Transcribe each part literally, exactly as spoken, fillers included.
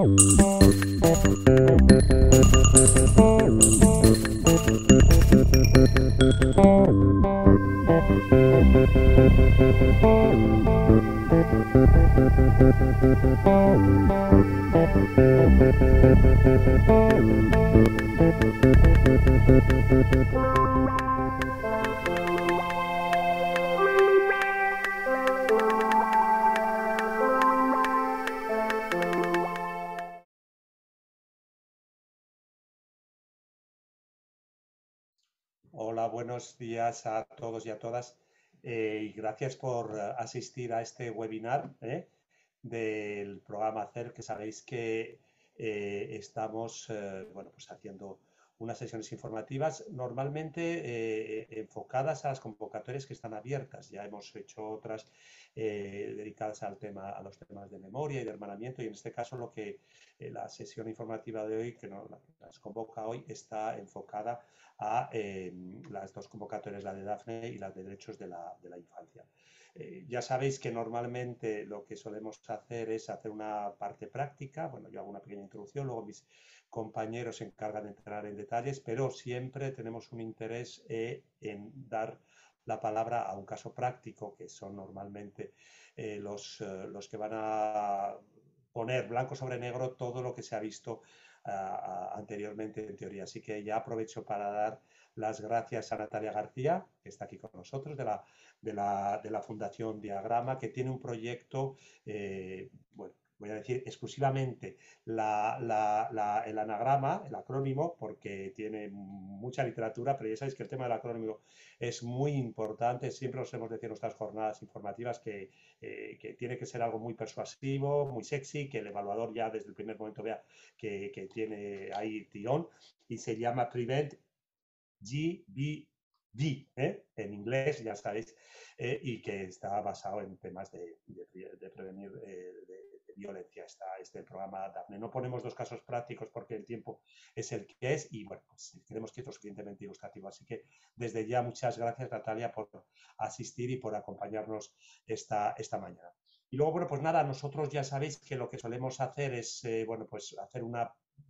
Hola, buenos días a todos y a todas eh, y gracias por eh, asistir a este webinar eh, del programa C E R, que sabéis que eh, estamos eh, bueno, pues haciendo unas sesiones informativas normalmente eh, enfocadas a las convocatorias que están abiertas. Ya hemos hecho otras eh, dedicadas al tema, a los temas de memoria y de hermanamiento, y en este caso lo que eh, la sesión informativa de hoy, que nos las convoca hoy, está enfocada a eh, las dos convocatorias, la de Dafne y la de Derechos de la, de la Infancia. Eh, ya sabéis que normalmente lo que solemos hacer es hacer una parte práctica. Bueno, yo hago una pequeña introducción, luego mis compañeros se encargan de entrar en detalles, pero siempre tenemos un interés eh, en dar la palabra a un caso práctico, que son normalmente eh, los, eh, los que van a poner blanco sobre negro todo lo que se ha visto Uh, anteriormente en teoría. Así que ya aprovecho para dar las gracias a Natalia García, que está aquí con nosotros, de la, de la, de la Fundación Diagrama, que tiene un proyecto, eh, bueno, voy a decir exclusivamente la, la, la, el anagrama, el acrónimo, porque tiene mucha literatura, pero ya sabéis que el tema del acrónimo es muy importante. Siempre os hemos dicho en nuestras jornadas informativas que, eh, que tiene que ser algo muy persuasivo, muy sexy, que el evaluador ya desde el primer momento vea que, que tiene ahí tirón, y se llama Prevent G B D, ¿eh? En inglés, ya sabéis, eh, y que está basado en temas de, de, de prevenir eh, de, de violencia. Está este programa Dafne. No ponemos dos casos prácticos porque el tiempo es el que es, y bueno, pues creemos que es lo suficientemente ilustrativo. Así que desde ya muchas gracias, Natalia, por asistir y por acompañarnos esta, esta mañana. Y luego, bueno, pues nada, nosotros ya sabéis que lo que solemos hacer es, eh, bueno, pues hacer una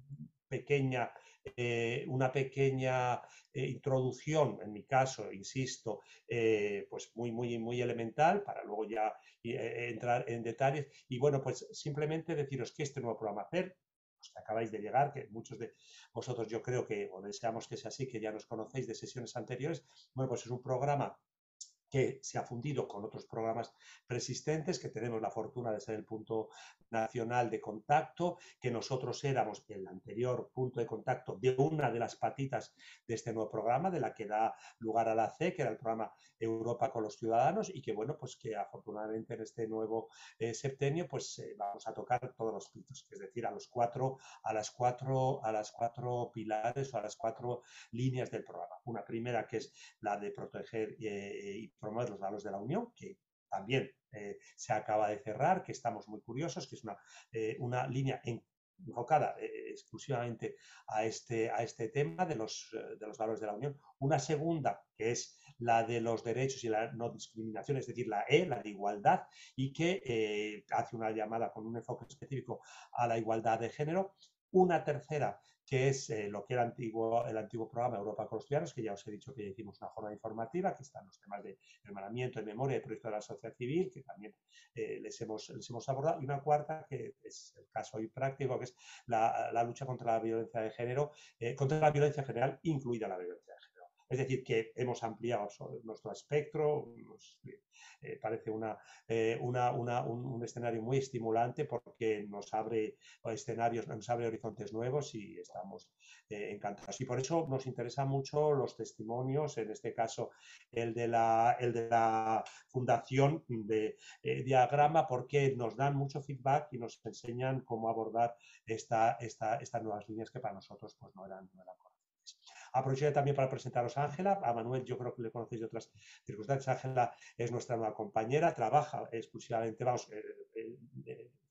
pequeña, eh, una pequeña eh, introducción, en mi caso, insisto, eh, pues muy, muy, muy elemental, para luego ya eh, entrar en detalles. Y bueno, pues simplemente deciros que este nuevo programa C E R, los que acabáis de llegar, que muchos de vosotros yo creo que, o deseamos que sea así, que ya nos conocéis de sesiones anteriores, bueno, pues es un programa que se ha fundido con otros programas preexistentes, que tenemos la fortuna de ser el punto nacional de contacto, que nosotros éramos el anterior punto de contacto de una de las patitas de este nuevo programa, de la que da lugar a la C E, que era el programa Europa con los Ciudadanos, y que bueno, pues que afortunadamente en este nuevo eh, septenio pues eh, vamos a tocar todos los pitos, es decir, a los cuatro, a las cuatro, a las cuatro pilares o a las cuatro líneas del programa. Una primera, que es la de proteger eh, y promover los valores de la Unión, que también eh, se acaba de cerrar, que estamos muy curiosos, que es una, eh, una línea en, enfocada eh, exclusivamente a este, a este tema de los, eh, de los valores de la Unión. Una segunda, que es la de los derechos y la no discriminación, es decir, la E, la de igualdad, y que eh, hace una llamada con un enfoque específico a la igualdad de género. Una tercera, que es eh, lo que era antiguo, el antiguo programa Europa con los Ciudadanos, que ya os he dicho que ya hicimos una jornada informativa, que están los temas de hermanamiento, de memoria, de proyecto de la sociedad civil, que también eh, les, hemos, les hemos abordado. Y una cuarta, que es el caso hoy práctico, que es la, la lucha contra la violencia de género, eh, contra la violencia general, incluida la violencia de género. Es decir, que hemos ampliado nuestro espectro, nos eh, parece una, eh, una, una, un, un escenario muy estimulante, porque nos abre escenarios, nos abre horizontes nuevos, y estamos eh, encantados. Y por eso nos interesan mucho los testimonios, en este caso el de la, el de la Fundación de eh, Diagrama, porque nos dan mucho feedback y nos enseñan cómo abordar esta, esta, estas nuevas líneas que para nosotros pues, no eran, no eran correctas. Aprovecho también para presentaros a Ángela. A Manuel yo creo que le conocéis de otras circunstancias. Ángela es nuestra nueva compañera, trabaja exclusivamente, vamos, eh, eh,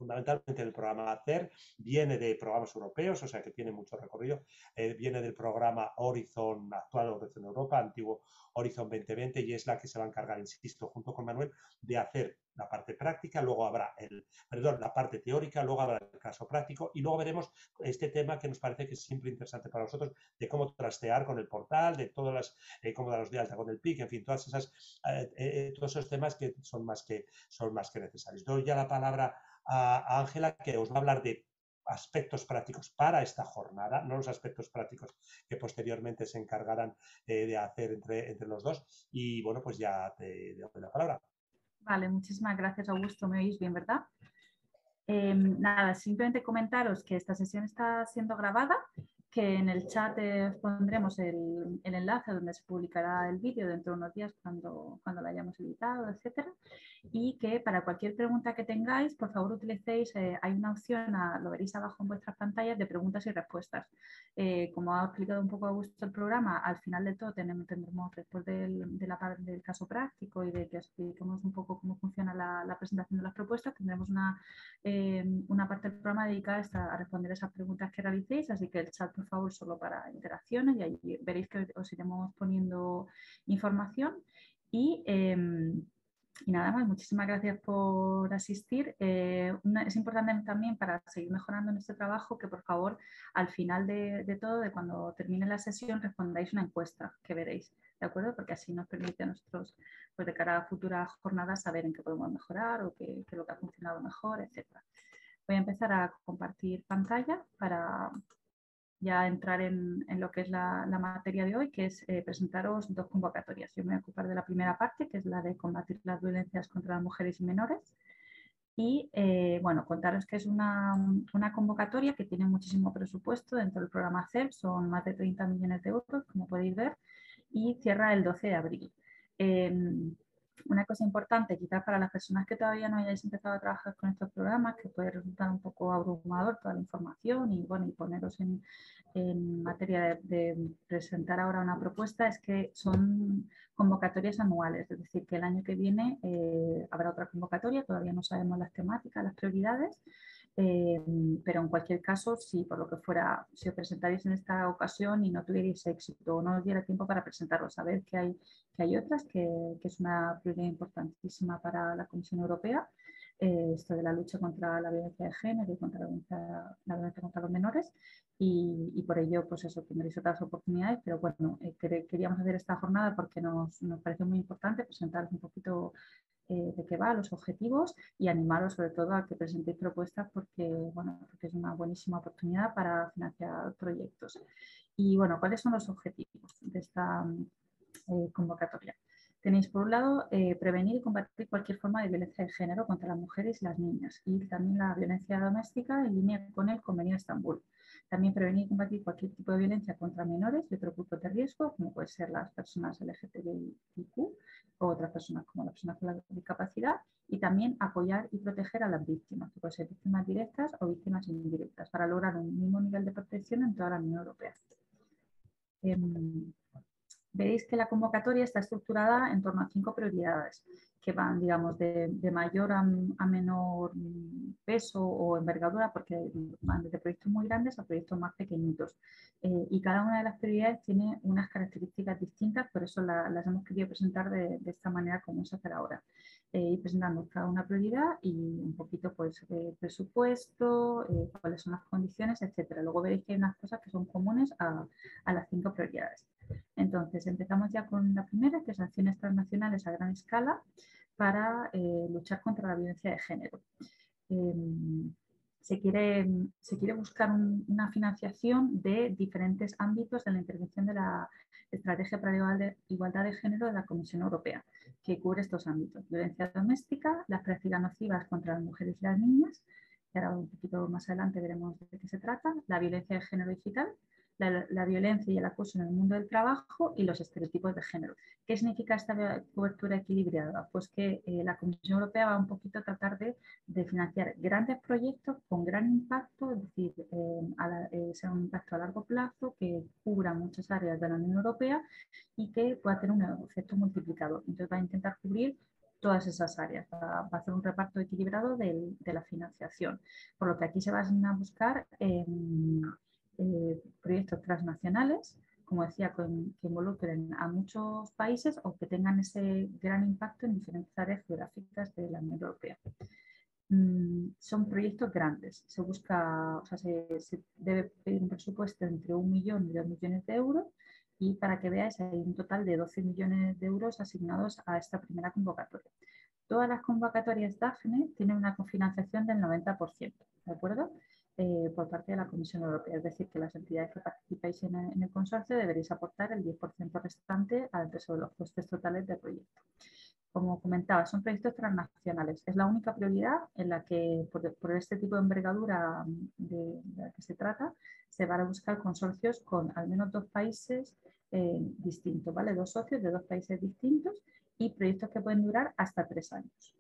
fundamentalmente del programa ACER, viene de programas europeos, o sea que tiene mucho recorrido, eh, viene del programa Horizon, actual Horizon Europa, antiguo Horizon veinte veinte, y es la que se va a encargar, insisto, junto con Manuel, de hacer la parte práctica, luego habrá el, perdón, la parte teórica, luego habrá el caso práctico y luego veremos este tema que nos parece que es siempre interesante para nosotros, de cómo trastear con el portal, de todas las, eh, cómo darlos de alta con el P I C, en fin, todas esas, eh, eh, todos esos temas que son más que, son más que necesarios. Doy ya la palabra a Ángela, que os va a hablar de aspectos prácticos para esta jornada, no los aspectos prácticos que posteriormente se encargarán eh, de hacer entre, entre los dos. Y bueno, pues ya te doy la palabra. Vale, muchísimas gracias, Augusto. ¿Me oís bien, verdad? Eh, nada, simplemente comentaros que esta sesión está siendo grabada, que en el chat eh, os pondremos el, el enlace donde se publicará el vídeo dentro de unos días cuando, cuando lo hayamos editado, etcétera. Y que para cualquier pregunta que tengáis, por favor utilicéis, eh, hay una opción, a, lo veréis abajo en vuestras pantallas, de preguntas y respuestas. Eh, como ha explicado un poco Augusto el programa, al final de todo tenemos, tendremos, después del, de la, del caso práctico y de que os expliquemos un poco cómo funciona la, la presentación de las propuestas, tendremos una, eh, una parte del programa dedicada a, a responder esas preguntas que realicéis, así que el chat, por favor, solo para interacciones, y ahí veréis que os iremos poniendo información. Y... Eh, Y nada más, muchísimas gracias por asistir. Eh, una, es importante también para seguir mejorando nuestro trabajo que por favor al final de, de todo, de cuando termine la sesión, respondáis una encuesta que veréis, ¿de acuerdo? Porque así nos permite a nosotros, pues de cara a futuras jornadas, saber en qué podemos mejorar o qué, qué es lo que ha funcionado mejor, etcétera. Voy a empezar a compartir pantalla para ya entrar en, en lo que es la, la materia de hoy, que es eh, presentaros dos convocatorias. Yo me voy a ocupar de la primera parte, que es la de combatir las violencias contra las mujeres y menores. Y eh, bueno, contaros que es una, una convocatoria que tiene muchísimo presupuesto dentro del programa C E P, son más de treinta millones de euros, como podéis ver, y cierra el doce de abril. Eh, una cosa importante, quizás para las personas que todavía no hayáis empezado a trabajar con estos programas, que puede resultar un poco abrumador toda la información y, bueno, y poneros en, en materia de, de presentar ahora una propuesta, es que son convocatorias anuales, es decir, que el año que viene eh, habrá otra convocatoria, todavía no sabemos las temáticas, las prioridades, eh, pero en cualquier caso, si por lo que fuera, si os presentaréis en esta ocasión y no tuvierais éxito o no os diera tiempo para presentaros, saber que hay, que hay otras, que, que es una prioridad importantísima para la Comisión Europea, eh, esto de la lucha contra la violencia de género y contra la violencia, la violencia contra los menores, y, y por ello, pues eso, tendréis otras oportunidades, pero bueno, eh, queríamos hacer esta jornada porque nos, nos parece muy importante presentaros un poquito eh, de qué va, los objetivos, y animaros sobre todo a que presentéis propuestas porque, bueno, porque es una buenísima oportunidad para financiar proyectos. Y bueno, ¿cuáles son los objetivos de esta eh, convocatoria? Tenéis por un lado eh, prevenir y combatir cualquier forma de violencia de género contra las mujeres y las niñas, y también la violencia doméstica en línea con el Convenio de Estambul. También prevenir y combatir cualquier tipo de violencia contra menores y otros grupos de riesgo, como pueden ser las personas L G T B I Q o otras personas como las personas con la discapacidad, y también apoyar y proteger a las víctimas, que pueden ser víctimas directas o víctimas indirectas, para lograr un mismo nivel de protección en toda la Unión Europea. Eh, Veréis que la convocatoria está estructurada en torno a cinco prioridades que van, digamos, de, de mayor a, a menor peso o envergadura, porque van desde proyectos muy grandes a proyectos más pequeñitos. Eh, y cada una de las prioridades tiene unas características distintas, por eso la, las hemos querido presentar de, de esta manera como vamos a hacer ahora. Eh, ir presentando cada una prioridad y un poquito, pues, eh, presupuesto, eh, cuáles son las condiciones, etcétera. Luego veréis que hay unas cosas que son comunes a, a las cinco prioridades. Entonces, empezamos ya con la primera, que es acciones transnacionales a gran escala para eh, luchar contra la violencia de género. Eh, se, quiere, se quiere buscar un, una financiación de diferentes ámbitos de la intervención de la Estrategia para la Igualdad de Género de la Comisión Europea, que cubre estos ámbitos: violencia doméstica, las prácticas nocivas contra las mujeres y las niñas, que ahora un poquito más adelante veremos de qué se trata, la violencia de género digital, La, la violencia y el acoso en el mundo del trabajo y los estereotipos de género. ¿Qué significa esta cobertura equilibrada? Pues que eh, la Comisión Europea va un poquito a tratar de, de financiar grandes proyectos con gran impacto, es decir, eh, a la, eh, sea un impacto a largo plazo, que cubra muchas áreas de la Unión Europea y que pueda tener un efecto multiplicador. Entonces va a intentar cubrir todas esas áreas, va a hacer un reparto equilibrado del, de la financiación. Por lo que aquí se van a buscar eh, eh, proyectos transnacionales, como decía, con, que involucren a muchos países o que tengan ese gran impacto en diferentes áreas geográficas de la Unión Europea. Mm, son proyectos grandes, se busca, o sea, se, se debe pedir un presupuesto entre un millón y dos millones de euros, y para que veáis hay un total de doce millones de euros asignados a esta primera convocatoria. Todas las convocatorias DAFNE tienen una cofinanciación del noventa por ciento, ¿de acuerdo? Eh, por parte de la Comisión Europea, es decir, que las entidades que participáis en el, en el consorcio deberéis aportar el diez por ciento restante al peso de los costes totales del proyecto. Como comentaba, son proyectos transnacionales. Es la única prioridad en la que, por, por este tipo de envergadura de, de la que se trata, se van a buscar consorcios con al menos dos países eh, distintos, ¿vale? Dos socios de dos países distintos y proyectos que pueden durar hasta tres años.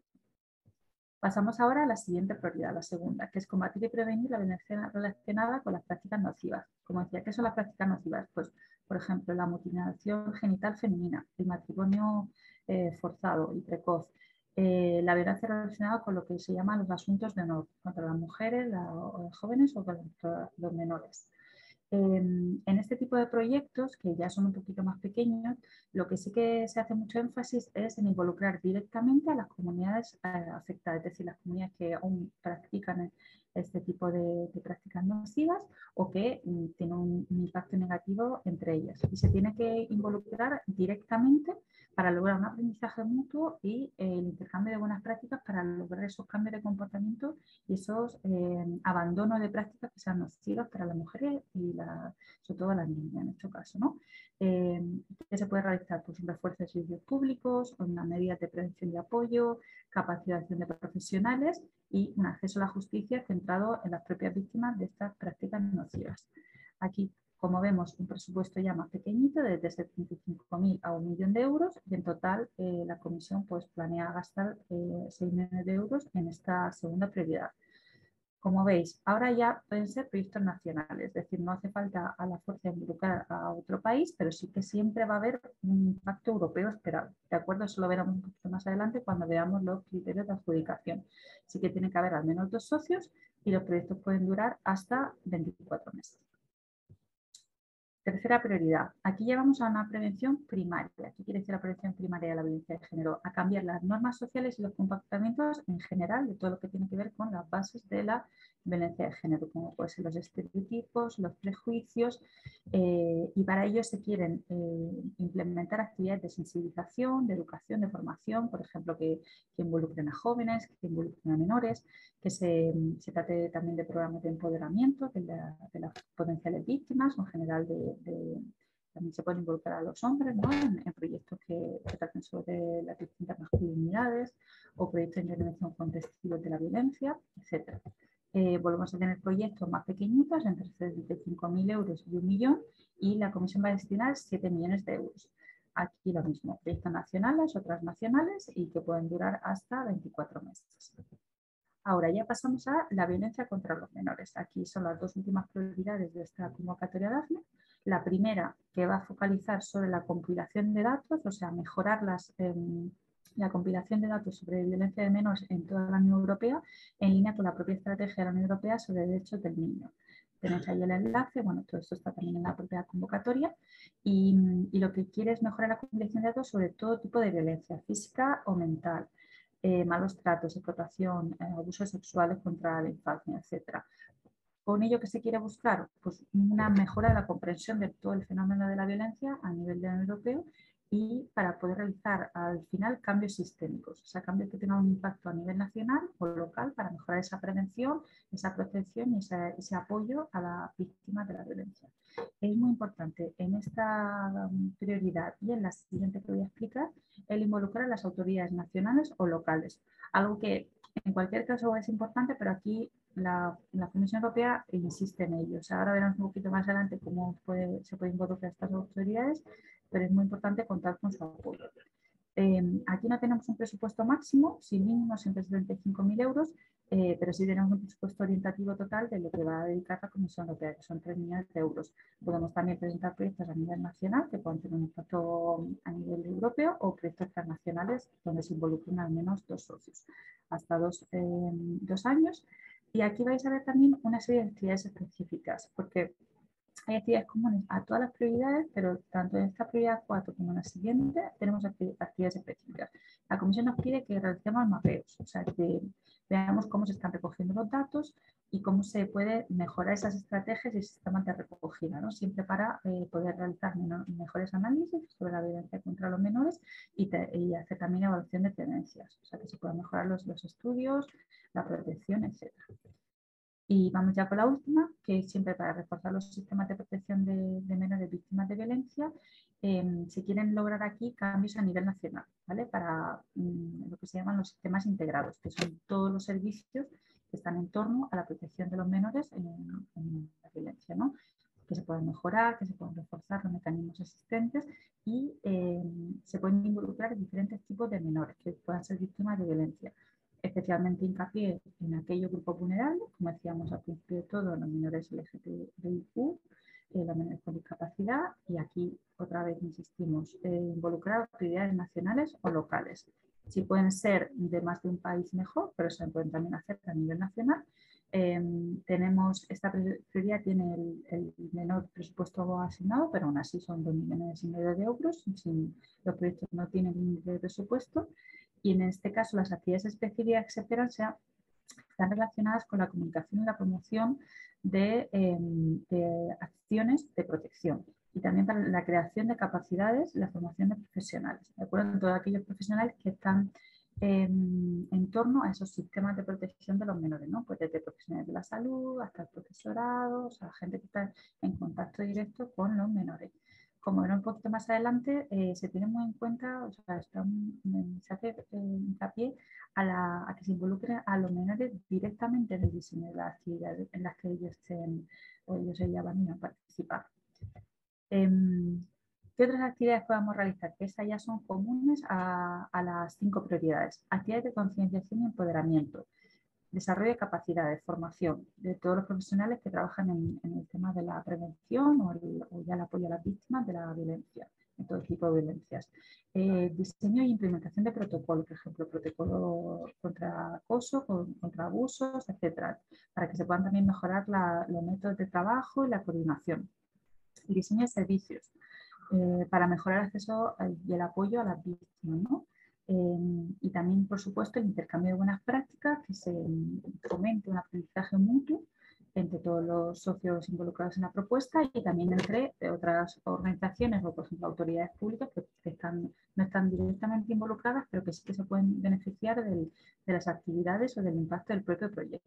Pasamos ahora a la siguiente prioridad, la segunda, que es combatir y prevenir la violencia relacionada con las prácticas nocivas. Como decía, ¿qué son las prácticas nocivas? Pues, por ejemplo, la mutilación genital femenina, el matrimonio eh, forzado y precoz, eh, la violencia relacionada con lo que se llaman los asuntos de honor, contra las mujeres, la, los jóvenes o contra los menores. En este tipo de proyectos, que ya son un poquito más pequeños, lo que sí que se hace mucho énfasis es en involucrar directamente a las comunidades afectadas, es decir, las comunidades que aún practican este tipo de, de prácticas nocivas o que tienen un, un impacto negativo entre ellas. Y se tiene que involucrar directamente para lograr un aprendizaje mutuo y eh, el intercambio de buenas prácticas para lograr esos cambios de comportamiento y esos eh, abandonos de prácticas que sean nocivas para las mujeres y la, sobre todo las niñas en este caso, ¿no? Eh, ¿Qué se puede realizar? Pues un refuerzo de servicios públicos, una medida de prevención y apoyo, capacitación de profesionales y un acceso a la justicia centrado en las propias víctimas de estas prácticas nocivas. Aquí, como vemos, un presupuesto ya más pequeñito, desde setenta y cinco mil a un millón de euros, y en total eh, la Comisión pues, planea gastar eh, seis millones de euros en esta segunda prioridad. Como veis, ahora ya pueden ser proyectos nacionales, es decir, no hace falta a la fuerza involucrar a otro país, pero sí que siempre va a haber un impacto europeo esperado. ¿De acuerdo? Eso lo veremos un poquito más adelante cuando veamos los criterios de adjudicación. Sí que tiene que haber al menos dos socios y los proyectos pueden durar hasta veinticuatro meses. Tercera prioridad. Aquí llevamos a una prevención primaria. ¿Qué quiere decir la prevención primaria de la violencia de género? A cambiar las normas sociales y los comportamientos en general de todo lo que tiene que ver con las bases de la violencia de género, como pueden ser los estereotipos, los prejuicios, eh, y para ello se quieren eh, implementar actividades de sensibilización, de educación, de formación, por ejemplo, que, que involucren a jóvenes, que involucren a menores, que se, se trate también de programas de empoderamiento de, la, de las potenciales víctimas, en general de, de, también se pueden involucrar a los hombres, ¿no? en, en proyectos que, que traten sobre las distintas masculinidades o proyectos de intervención con testigos de la violencia, etcétera. Eh, volvemos a tener proyectos más pequeñitos, entre setenta y cinco mil euros y un millón, y la Comisión va a destinar siete millones de euros. Aquí lo mismo, proyectos nacionales o transnacionales y que pueden durar hasta veinticuatro meses. Ahora ya pasamos a la violencia contra los menores. Aquí son las dos últimas prioridades de esta convocatoria DAFNE. La primera, que va a focalizar sobre la compilación de datos, o sea, mejorar las, eh, la compilación de datos sobre violencia de menores en toda la Unión Europea, en línea con la propia estrategia de la Unión Europea sobre derechos del niño. Tenéis ahí el enlace, bueno, todo esto está también en la propia convocatoria, y, y lo que quiere es mejorar la compilación de datos sobre todo tipo de violencia física o mental. Eh, malos tratos, explotación, eh, abusos sexuales contra la infancia, etcétera. Con ello, ¿qué se quiere buscar? Pues una mejora de la comprensión de todo el fenómeno de la violencia a nivel de la Unión Europea y para poder realizar al final cambios sistémicos, o sea, cambios que tengan un impacto a nivel nacional o local para mejorar esa prevención, esa protección y ese, ese apoyo a las víctimas de la violencia. Es muy importante en esta prioridad y en la siguiente que voy a explicar el involucrar a las autoridades nacionales o locales, algo que en cualquier caso es importante, pero aquí la, la Comisión Europea insiste en ello. O sea, ahora veremos un poquito más adelante cómo puede, se puede involucrar a estas autoridades, pero es muy importante contar con su apoyo. Eh, aquí no tenemos un presupuesto máximo, si mínimo siempre es treinta y cinco mil euros, eh, pero sí tenemos un presupuesto orientativo total de lo que va a dedicar la Comisión Europea, que son tres millones de euros. Podemos también presentar proyectos a nivel nacional que puedan tener un impacto a nivel europeo o proyectos transnacionales donde se involucren al menos dos socios, hasta dos, eh, dos años. Y aquí vais a ver también una serie de actividades específicas, porque hay actividades comunes a todas las prioridades, pero tanto en esta prioridad cuatro como en la siguiente tenemos actividades específicas. La Comisión nos pide que realicemos mapeos, o sea, que veamos cómo se están recogiendo los datos y cómo se puede mejorar esas estrategias y sistemas de recogida, ¿no? Siempre para eh, poder realizar mejores análisis sobre la violencia contra los menores y, te, y hacer también evaluación de tendencias, o sea, que se puedan mejorar los, los estudios, la protección, etcétera. Y vamos ya por la última, que siempre para reforzar los sistemas de protección de, de menores víctimas de violencia, eh, se quieren lograr aquí cambios a nivel nacional, ¿vale? Para mm, lo que se llaman los sistemas integrados, que son todos los servicios que están en torno a la protección de los menores en, en la violencia, ¿no? Que se pueden mejorar, que se pueden reforzar los mecanismos existentes y eh, se pueden involucrar diferentes tipos de menores que puedan ser víctimas de violencia. Especialmente hincapié en aquellos grupos vulnerables, como decíamos al principio de todo, los menores L G T B I Q, eh, los menores con discapacidad, y aquí otra vez insistimos, eh, involucrar actividades nacionales o locales. Si pueden ser de más de un país mejor, pero se pueden también hacer a nivel nacional. Eh, tenemos, esta prioridad tiene el, el menor presupuesto asignado, pero aún así son dos millones y medio de euros, si los proyectos no tienen límite de presupuesto. Y en este caso las actividades específicas que se esperan sean, están relacionadas con la comunicación y la promoción de, eh, de acciones de protección y también para la creación de capacidades y la formación de profesionales, ¿de acuerdo? Todos aquellos profesionales que están eh, en torno a esos sistemas de protección de los menores, ¿no? Pues desde profesionales de la salud hasta el profesorado, o sea, gente que está en contacto directo con los menores. Como verán un poquito más adelante, eh, se tiene muy en cuenta, o sea, está, se hace eh, hincapié a, la, a que se involucren a los menores directamente en el diseño de las actividades en las que ellos, estén, o ellos ya van a participar. Eh, ¿Qué otras actividades podemos realizar? Que estas ya son comunes a, a las cinco prioridades. Actividades de concienciación y empoderamiento. Desarrollo de capacidades, formación de todos los profesionales que trabajan en, en el tema de la prevención o, el, o ya el apoyo a las víctimas de la violencia, de todo tipo de violencias. Eh, diseño e implementación de protocolos, por ejemplo, protocolo contra acoso, contra abusos, etcétera, para que se puedan también mejorar la, los métodos de trabajo y la coordinación. El diseño de servicios, eh, para mejorar el acceso y el apoyo a las víctimas, ¿no? Eh, y también, por supuesto, el intercambio de buenas prácticas, que se fomente un aprendizaje mutuo entre todos los socios involucrados en la propuesta y también entre otras organizaciones o, por ejemplo, autoridades públicas que, que están, no están directamente involucradas, pero que sí que se pueden beneficiar del, de las actividades o del impacto del propio proyecto.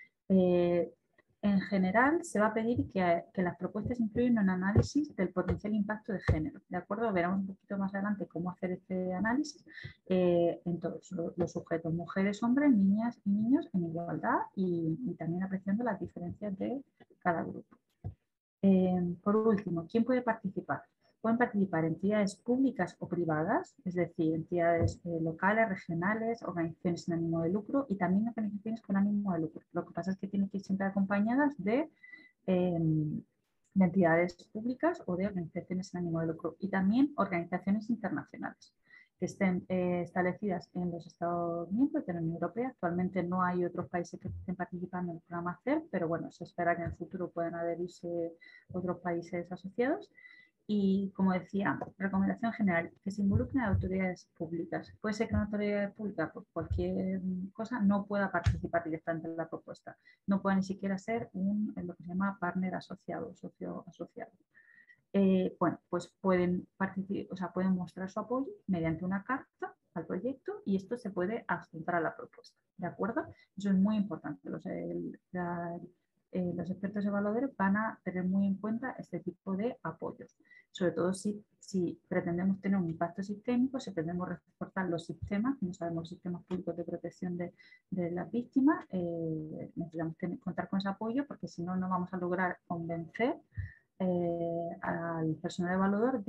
Eh, En general, se va a pedir que, que las propuestas incluyan un análisis del potencial impacto de género. ¿De acuerdo? Veremos un poquito más adelante cómo hacer este análisis eh, en todos los sujetos, mujeres, hombres, niñas y niños en igualdad y, y también apreciando las diferencias de cada grupo. Eh, por último, ¿quién puede participar? Pueden participar entidades públicas o privadas, es decir, entidades eh, locales, regionales, organizaciones sin ánimo de lucro y también organizaciones con ánimo de lucro. Lo que pasa es que tienen que ir siempre acompañadas de, eh, de entidades públicas o de organizaciones sin ánimo de lucro y también organizaciones internacionales que estén eh, establecidas en los Estados miembros de la Unión Europea. Actualmente no hay otros países que estén participando en el programa C E R, pero bueno, se espera que en el futuro puedan adherirse otros países asociados. Y, como decía, recomendación general, que se involucren a autoridades públicas. Puede ser que una autoridad pública, por cualquier cosa, no pueda participar directamente en la propuesta. No pueda ni siquiera ser un, lo que se llama partner asociado, socio asociado. Eh, bueno, pues pueden, participar, o sea, pueden mostrar su apoyo mediante una carta al proyecto y esto se puede adjuntar a la propuesta. ¿De acuerdo? Eso es muy importante. Los, el, la, eh, los expertos evaluadores van a tener muy en cuenta este tipo de apoyos. Sobre todo si, si pretendemos tener un impacto sistémico, si pretendemos reforzar los sistemas, como sabemos, los sistemas públicos de protección de, de las víctimas, eh, necesitamos tener, contar con ese apoyo porque si no, no vamos a lograr convencer Eh, al personal evaluador de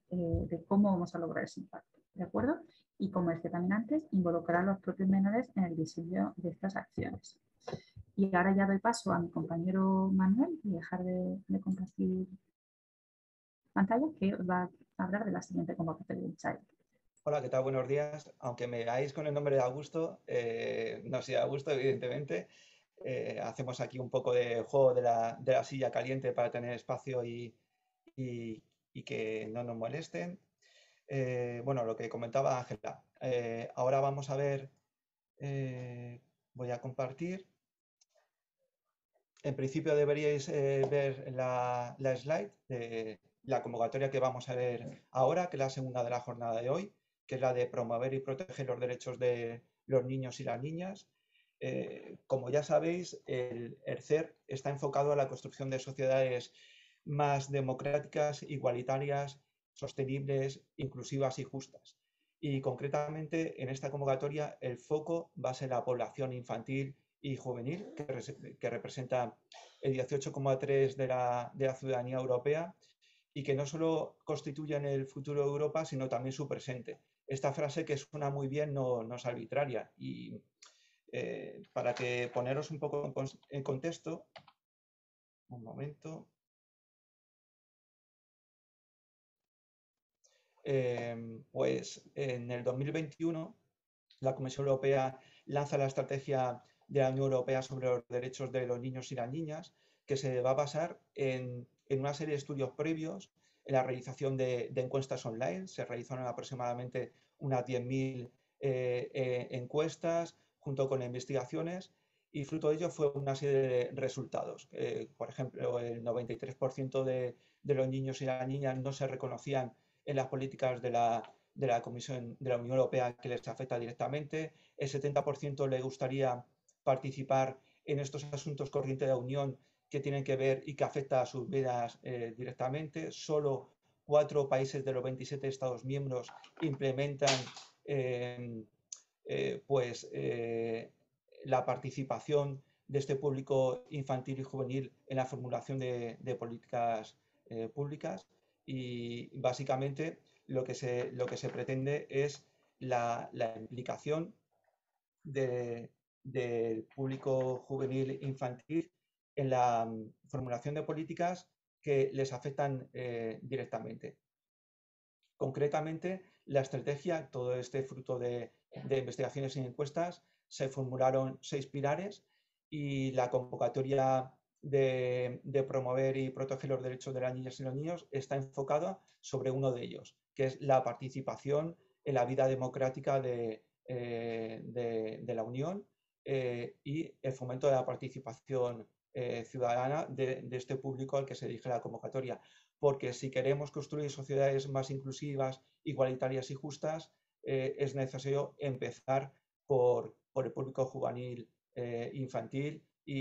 eh, de cómo vamos a lograr ese impacto, ¿de acuerdo? Y como decía también antes, involucrar a los propios menores en el diseño de estas acciones. Y ahora ya doy paso a mi compañero Manuel y dejar de, de compartir pantalla, que va a hablar de la siguiente convocatoria de Child. Hola, ¿qué tal? Buenos días. Aunque me veáis con el nombre de Augusto, eh, no soy Augusto, evidentemente. Eh, hacemos aquí un poco de juego de la, de la silla caliente para tener espacio y, y, y que no nos molesten. Eh, bueno, lo que comentaba Ángela. Eh, ahora vamos a ver, eh, voy a compartir. En principio deberíais eh, ver la, la slide de la convocatoria que vamos a ver ahora, que es la segunda de la jornada de hoy, que es la de promover y proteger los derechos de los niños y las niñas. Eh, como ya sabéis, el ERCER está enfocado a la construcción de sociedades más democráticas, igualitarias, sostenibles, inclusivas y justas. Y concretamente en esta convocatoria el foco va a ser la población infantil y juvenil, que, que representa el dieciocho coma tres de la, de la ciudadanía europea y que no solo constituyen el futuro de Europa, sino también su presente. Esta frase que suena muy bien no, no es arbitraria y eh, para que poneros un poco en, en contexto, un momento. Eh, pues en el dos mil veintiuno la Comisión Europea lanza la estrategia de la Unión Europea sobre los derechos de los niños y las niñas, que se va a basar en, en una serie de estudios previos, en la realización de, de encuestas online. Se realizaron aproximadamente unas diez mil eh, eh, encuestas junto con investigaciones y fruto de ello fue una serie de resultados. Eh, por ejemplo, el noventa y tres por ciento de, de los niños y las niñas no se reconocían en las políticas de la, de la Comisión de la Unión Europea que les afecta directamente. El setenta por ciento le gustaría participar en estos asuntos corrientes de la Unión que tienen que ver y que afecta a sus vidas eh, directamente. Solo cuatro países de los veintisiete Estados miembros implementan eh, eh, pues, eh, la participación de este público infantil y juvenil en la formulación de, de políticas eh, públicas. Y básicamente lo que se, lo que se pretende es la, la implicación del de público juvenil infantil en la um, formulación de políticas que les afectan eh, directamente. Concretamente, la estrategia, todo este fruto de, de investigaciones y encuestas, se formularon seis pilares y la convocatoria de, de promover y proteger los derechos de las niñas y los niños está enfocada sobre uno de ellos, que es la participación en la vida democrática de, eh, de, de la Unión eh, y el fomento de la participación eh, ciudadana de, de este público al que se dirige la convocatoria. Porque si queremos construir sociedades más inclusivas, igualitarias y justas, eh, es necesario empezar por, por el público juvenil eh, infantil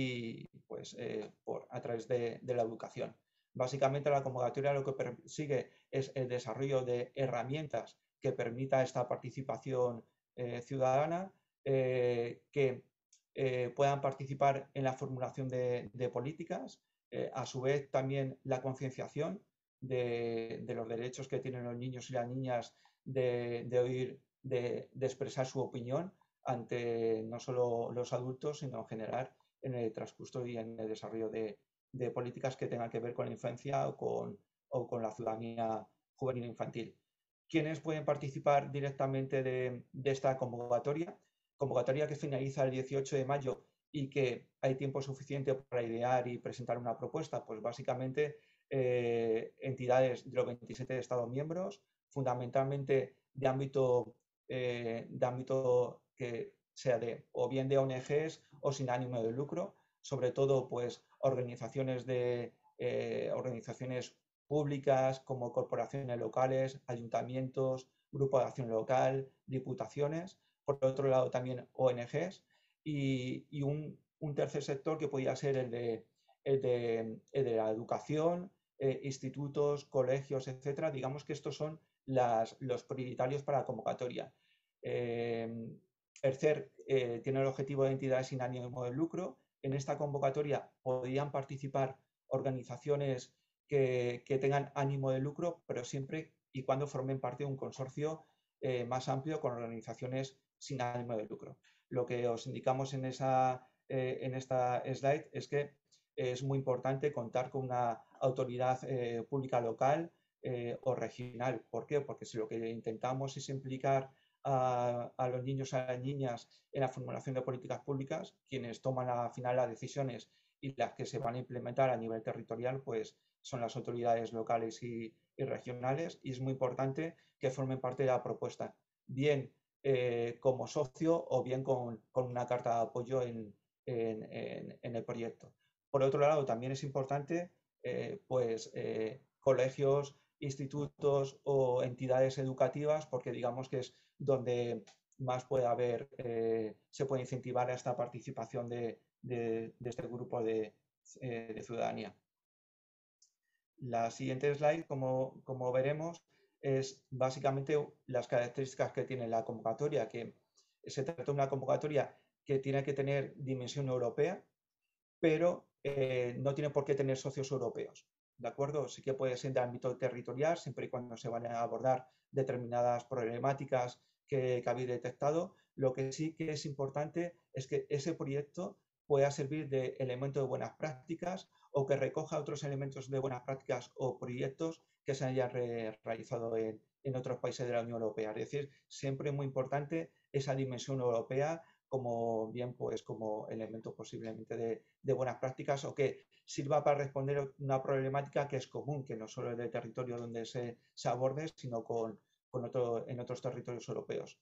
y pues eh, por, a través de, de la educación. Básicamente la convocatoria lo que persigue es el desarrollo de herramientas que permita esta participación eh, ciudadana, eh, que eh, puedan participar en la formulación de, de políticas, eh, a su vez también la concienciación de, de, los derechos que tienen los niños y las niñas de, de oír, de, de expresar su opinión ante no solo los adultos, sino en general en el transcurso y en el desarrollo de, de políticas que tengan que ver con la infancia o con, o con la ciudadanía juvenil e infantil. ¿Quiénes pueden participar directamente de, de esta convocatoria? Convocatoria que finaliza el dieciocho de mayo y que hay tiempo suficiente para idear y presentar una propuesta. Pues básicamente eh, entidades de los veintisiete Estados miembros, fundamentalmente de ámbito, eh, de ámbito que sea de o bien de O N Ges o sin ánimo de lucro, sobre todo pues organizaciones de eh, organizaciones públicas como corporaciones locales, ayuntamientos, grupos de acción local, diputaciones, por otro lado también O N Ges y, y un, un, tercer sector que podría ser el de, el de, el de la educación, eh, institutos, colegios, etcétera. Digamos que estos son las, los prioritarios para la convocatoria. Eh, ERCER eh, tiene el objetivo de entidades sin ánimo de lucro. En esta convocatoria podrían participar organizaciones que, que tengan ánimo de lucro, pero siempre y cuando formen parte de un consorcio eh, más amplio con organizaciones sin ánimo de lucro. Lo que os indicamos en, esa, eh, en esta slide es que es muy importante contar con una autoridad eh, pública local eh, o regional. ¿Por qué? Porque si lo que intentamos es implicar a, a los niños y a las niñas en la formulación de políticas públicas, quienes toman al final las decisiones y las que se van a implementar a nivel territorial, pues son las autoridades locales y, y regionales, y es muy importante que formen parte de la propuesta, bien eh, como socio o bien con, con una carta de apoyo en, en, en, en el proyecto. Por otro lado, también es importante eh, pues, eh, colegios, institutos o entidades educativas, porque digamos que es donde más puede haber, eh, se puede incentivar a esta participación de, de, de este grupo de, eh, de ciudadanía. La siguiente slide, como, como veremos, es básicamente las características que tiene la convocatoria, que se trata de una convocatoria que tiene que tener dimensión europea, pero eh, no tiene por qué tener socios europeos, ¿de acuerdo? Sí que puede ser de ámbito territorial, siempre y cuando se van a abordar determinadas problemáticas que, que habéis detectado. Lo que sí que es importante es que ese proyecto pueda servir de elemento de buenas prácticas o que recoja otros elementos de buenas prácticas o proyectos que se hayan re realizado en, en otros países de la Unión Europea. Es decir, siempre muy importante esa dimensión europea como bien pues como elemento posiblemente de, de buenas prácticas o que sirva para responder a una problemática que es común, que no solo es del territorio donde se, se aborde, sino con, con otro, en otros territorios europeos.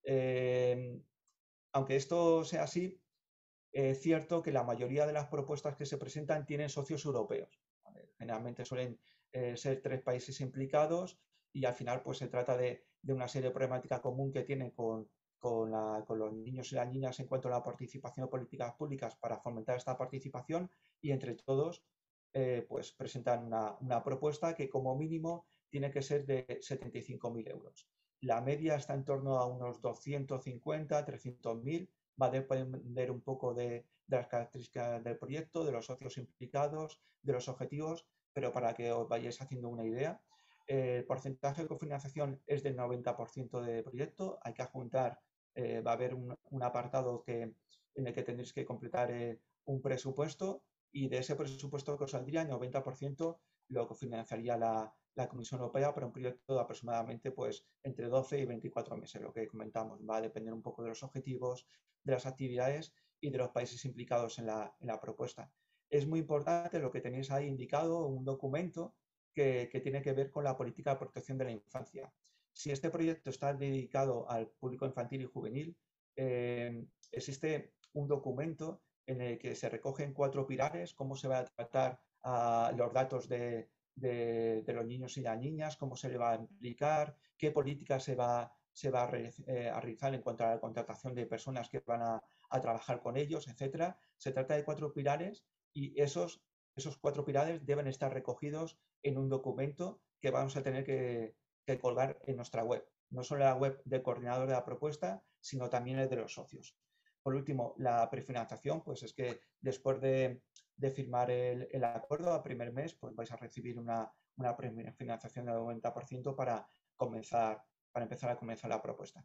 Eh, aunque esto sea así, es cierto que la mayoría de las propuestas que se presentan tienen socios europeos. ¿Vale? Generalmente suelen eh, ser tres países implicados y al final pues se trata de, de una serie de problemáticas común que tienen con, con, la, con los niños y las niñas en cuanto a la participación en políticas públicas para fomentar esta participación y entre todos eh, pues presentan una, una propuesta que como mínimo tiene que ser de setenta y cinco mil euros. La media está en torno a unos doscientos cincuenta, trescientos mil. Va a depender un poco de, de las características del proyecto, de los socios implicados, de los objetivos, pero para que os vayáis haciendo una idea, eh, el porcentaje de cofinanciación es del noventa por ciento de proyecto. Hay que adjuntar, eh, va a haber un, un apartado que, en el que tendréis que completar eh, un presupuesto y de ese presupuesto que os saldría, el noventa por ciento lo cofinanciaría la, la Comisión Europea para un proyecto de aproximadamente pues, entre doce y veinticuatro meses, lo que comentamos. Va a depender un poco de los objetivos, de las actividades y de los países implicados en la, en la propuesta. Es muy importante lo que tenéis ahí indicado, un documento que, que tiene que ver con la política de protección de la infancia. Si este proyecto está dedicado al público infantil y juvenil, eh, existe un documento en el que se recogen cuatro pilares, cómo se va a tratar a los datos de, de, de los niños y las niñas, cómo se le va a implicar, qué política se va, se va a, re, eh, a realizar en cuanto a la contratación de personas que van a, a trabajar con ellos, etcétera. Se trata de cuatro pilares y esos, esos cuatro pilares deben estar recogidos en un documento que vamos a tener que, que colgar en nuestra web. No solo la web del coordinador de la propuesta, sino también el de los socios. Por último, la prefinanciación, pues es que después de, de firmar el, el acuerdo a primer mes, pues vais a recibir una, una prefinanciación del noventa por ciento para comenzar, para empezar a comenzar la propuesta.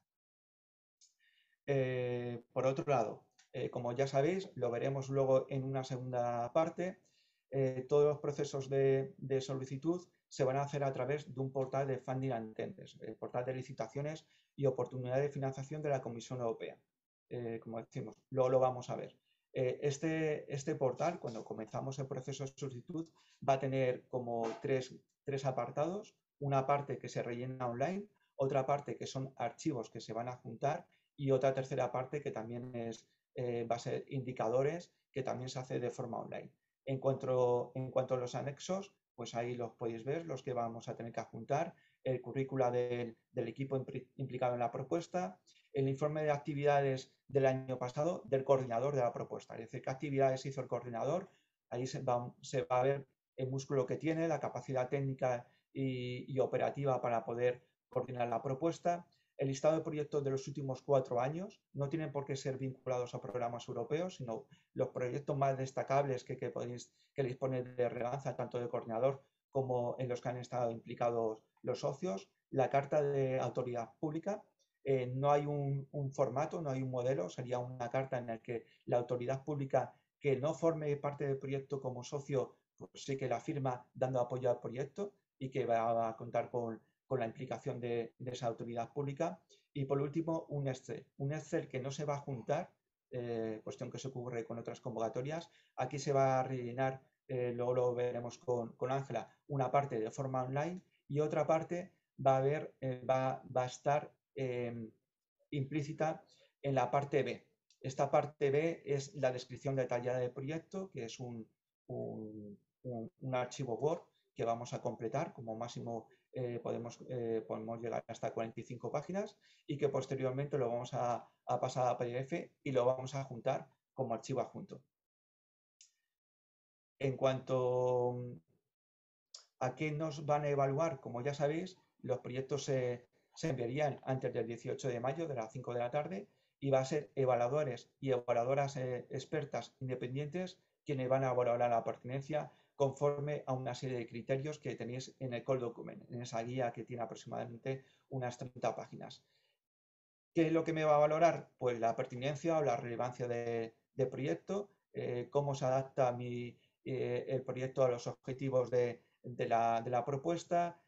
Eh, por otro lado, eh, como ya sabéis, lo veremos luego en una segunda parte, eh, todos los procesos de, de solicitud se van a hacer a través de un portal de Funding and Tenders, el portal de licitaciones y oportunidad de financiación de la Comisión Europea. Eh, como decimos, luego lo vamos a ver. Eh, este, este portal, cuando comenzamos el proceso de solicitud, va a tener como tres, tres apartados. Una parte que se rellena online, otra parte que son archivos que se van a juntar y otra tercera parte que también es, eh, va a ser indicadores que también se hace de forma online. En cuanto, en cuanto a los anexos, pues ahí los podéis ver, los que vamos a tener que adjuntar, el currícula del, del equipo implicado en la propuesta, el informe de actividades del año pasado del coordinador de la propuesta, es decir, qué actividades hizo el coordinador, ahí se va, se va a ver el músculo que tiene, la capacidad técnica y, y operativa para poder coordinar la propuesta, el listado de proyectos de los últimos cuatro años, no tienen por qué ser vinculados a programas europeos, sino los proyectos más destacables que, que, podéis, que les pone de relevancia tanto de coordinador como en los que han estado implicados los socios, la carta de autoridad pública. Eh, no hay un, un formato, no hay un modelo, sería una carta en la que la autoridad pública que no forme parte del proyecto como socio, pues sí que la firma dando apoyo al proyecto y que va a contar con, con la implicación de, de esa autoridad pública. Y por último, un Excel. Un Excel que no se va a juntar, eh, cuestión que se ocurre con otras convocatorias. Aquí se va a rellenar, eh, luego lo veremos con Ángela, una parte de forma online y otra parte va a, haber, eh, va, va a estar eh, implícita en la parte B. Esta parte B es la descripción detallada del proyecto, que es un, un, un, un archivo Word que vamos a completar, como máximo eh, podemos, eh, podemos llegar hasta cuarenta y cinco páginas y que posteriormente lo vamos a, a pasar a P D F y lo vamos a juntar como archivo adjunto. En cuanto a qué nos van a evaluar, como ya sabéis, los proyectos se, se enviarían antes del dieciocho de mayo de las cinco de la tarde y va a ser evaluadores y evaluadoras eh, expertas independientes quienes van a valorar la pertinencia conforme a una serie de criterios que tenéis en el Call Document, en esa guía que tiene aproximadamente unas treinta páginas. ¿Qué es lo que me va a valorar? Pues la pertinencia o la relevancia de, de proyecto, eh, cómo se adapta mi, eh, el proyecto a los objetivos de, de, la, de la propuesta,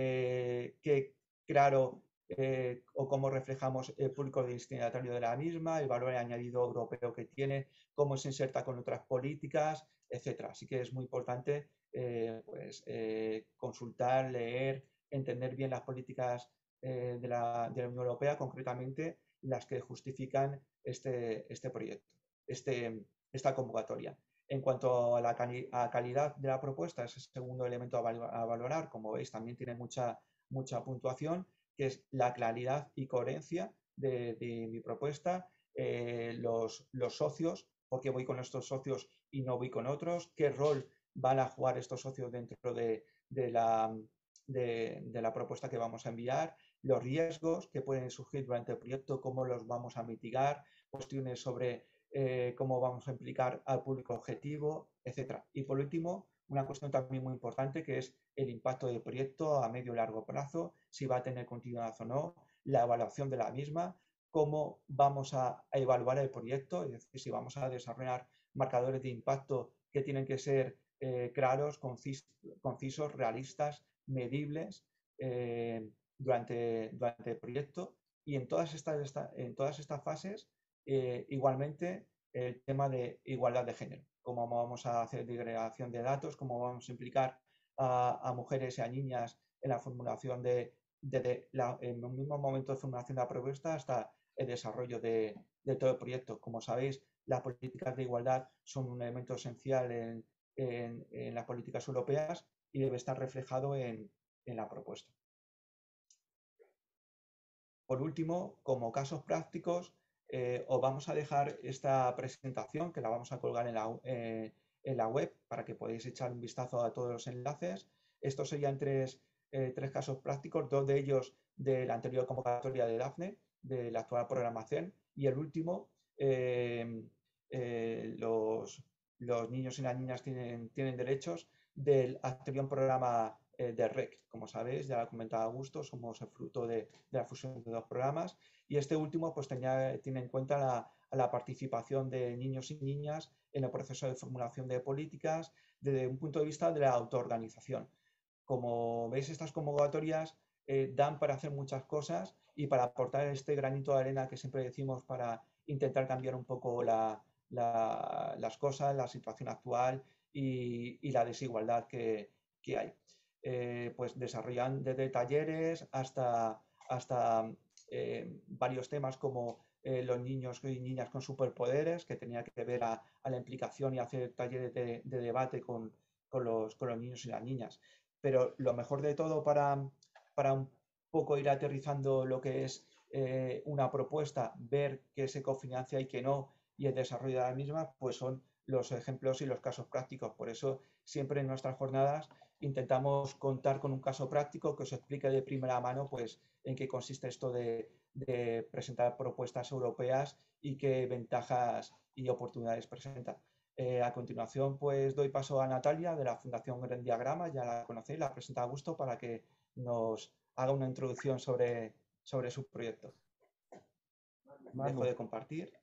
eh, qué claro eh, o cómo reflejamos el público destinatario de la misma, el valor añadido europeo que tiene, cómo se inserta con otras políticas, etcétera. Así que es muy importante eh, pues, eh, consultar, leer, entender bien las políticas eh, de, la, de la Unión Europea, concretamente las que justifican este, este proyecto, este, esta convocatoria. En cuanto a la cali a calidad de la propuesta, es el segundo elemento a, val a valorar. Como veis, también tiene mucha, mucha puntuación, que es la claridad y coherencia de, de mi propuesta, eh, los, los socios, porque voy con estos socios y no voy con otros, qué rol van a jugar estos socios dentro de, de, la, de, de la propuesta que vamos a enviar, los riesgos que pueden surgir durante el proyecto, cómo los vamos a mitigar, cuestiones sobre eh, cómo vamos a implicar al público objetivo, etcétera. Y por último, una cuestión también muy importante que es el impacto del proyecto a medio y largo plazo, si va a tener continuidad o no, la evaluación de la misma, cómo vamos a, a evaluar el proyecto, es decir, si vamos a desarrollar marcadores de impacto que tienen que ser eh, claros, concis concisos, realistas, medibles, eh, Durante, durante el proyecto y en todas estas, esta, en todas estas fases eh, igualmente el tema de igualdad de género, cómo vamos a hacer digregación de datos, cómo vamos a implicar a, a mujeres y a niñas en la formulación de, de, de la, en un mismo momento de formulación de la propuesta hasta el desarrollo de, de todo el proyecto. Como sabéis, las políticas de igualdad son un elemento esencial en, en, en las políticas europeas y debe estar reflejado en, en la propuesta. Por último, como casos prácticos, eh, os vamos a dejar esta presentación que la vamos a colgar en la, eh, en la web para que podáis echar un vistazo a todos los enlaces. Estos serían tres, eh, tres casos prácticos, dos de ellos de la anterior convocatoria de Dafne, de la actual programación, y el último, eh, eh, los, los niños y las niñas tienen, tienen derechos del anterior programa de R E C. Como sabéis, ya lo ha comentado Augusto, somos el fruto de, de la fusión de dos programas y este último pues tenía, tiene en cuenta la, la participación de niños y niñas en el proceso de formulación de políticas desde un punto de vista de la autoorganización. Como veis, estas convocatorias eh, dan para hacer muchas cosas y para aportar este granito de arena que siempre decimos para intentar cambiar un poco la, la, las cosas, la situación actual y, y la desigualdad que, que hay. Eh, pues desarrollan desde talleres hasta, hasta eh, varios temas como eh, los niños y niñas con superpoderes, que tenía que ver a, a la implicación y hacer talleres de, de debate con, con, los, con los niños y las niñas. Pero lo mejor de todo para, para un poco ir aterrizando lo que es eh, una propuesta, ver qué se cofinancia y qué no, y el desarrollo de la misma, pues son los ejemplos y los casos prácticos. Por eso siempre en nuestras jornadas intentamos contar con un caso práctico que os explique de primera mano pues, en qué consiste esto de, de presentar propuestas europeas y qué ventajas y oportunidades presenta. Eh, a continuación, pues doy paso a Natalia de la Fundación Gran Diagrama, ya la conocéis, la presenta a gusto para que nos haga una introducción sobre, sobre su proyecto. Manu. Dejo de compartir.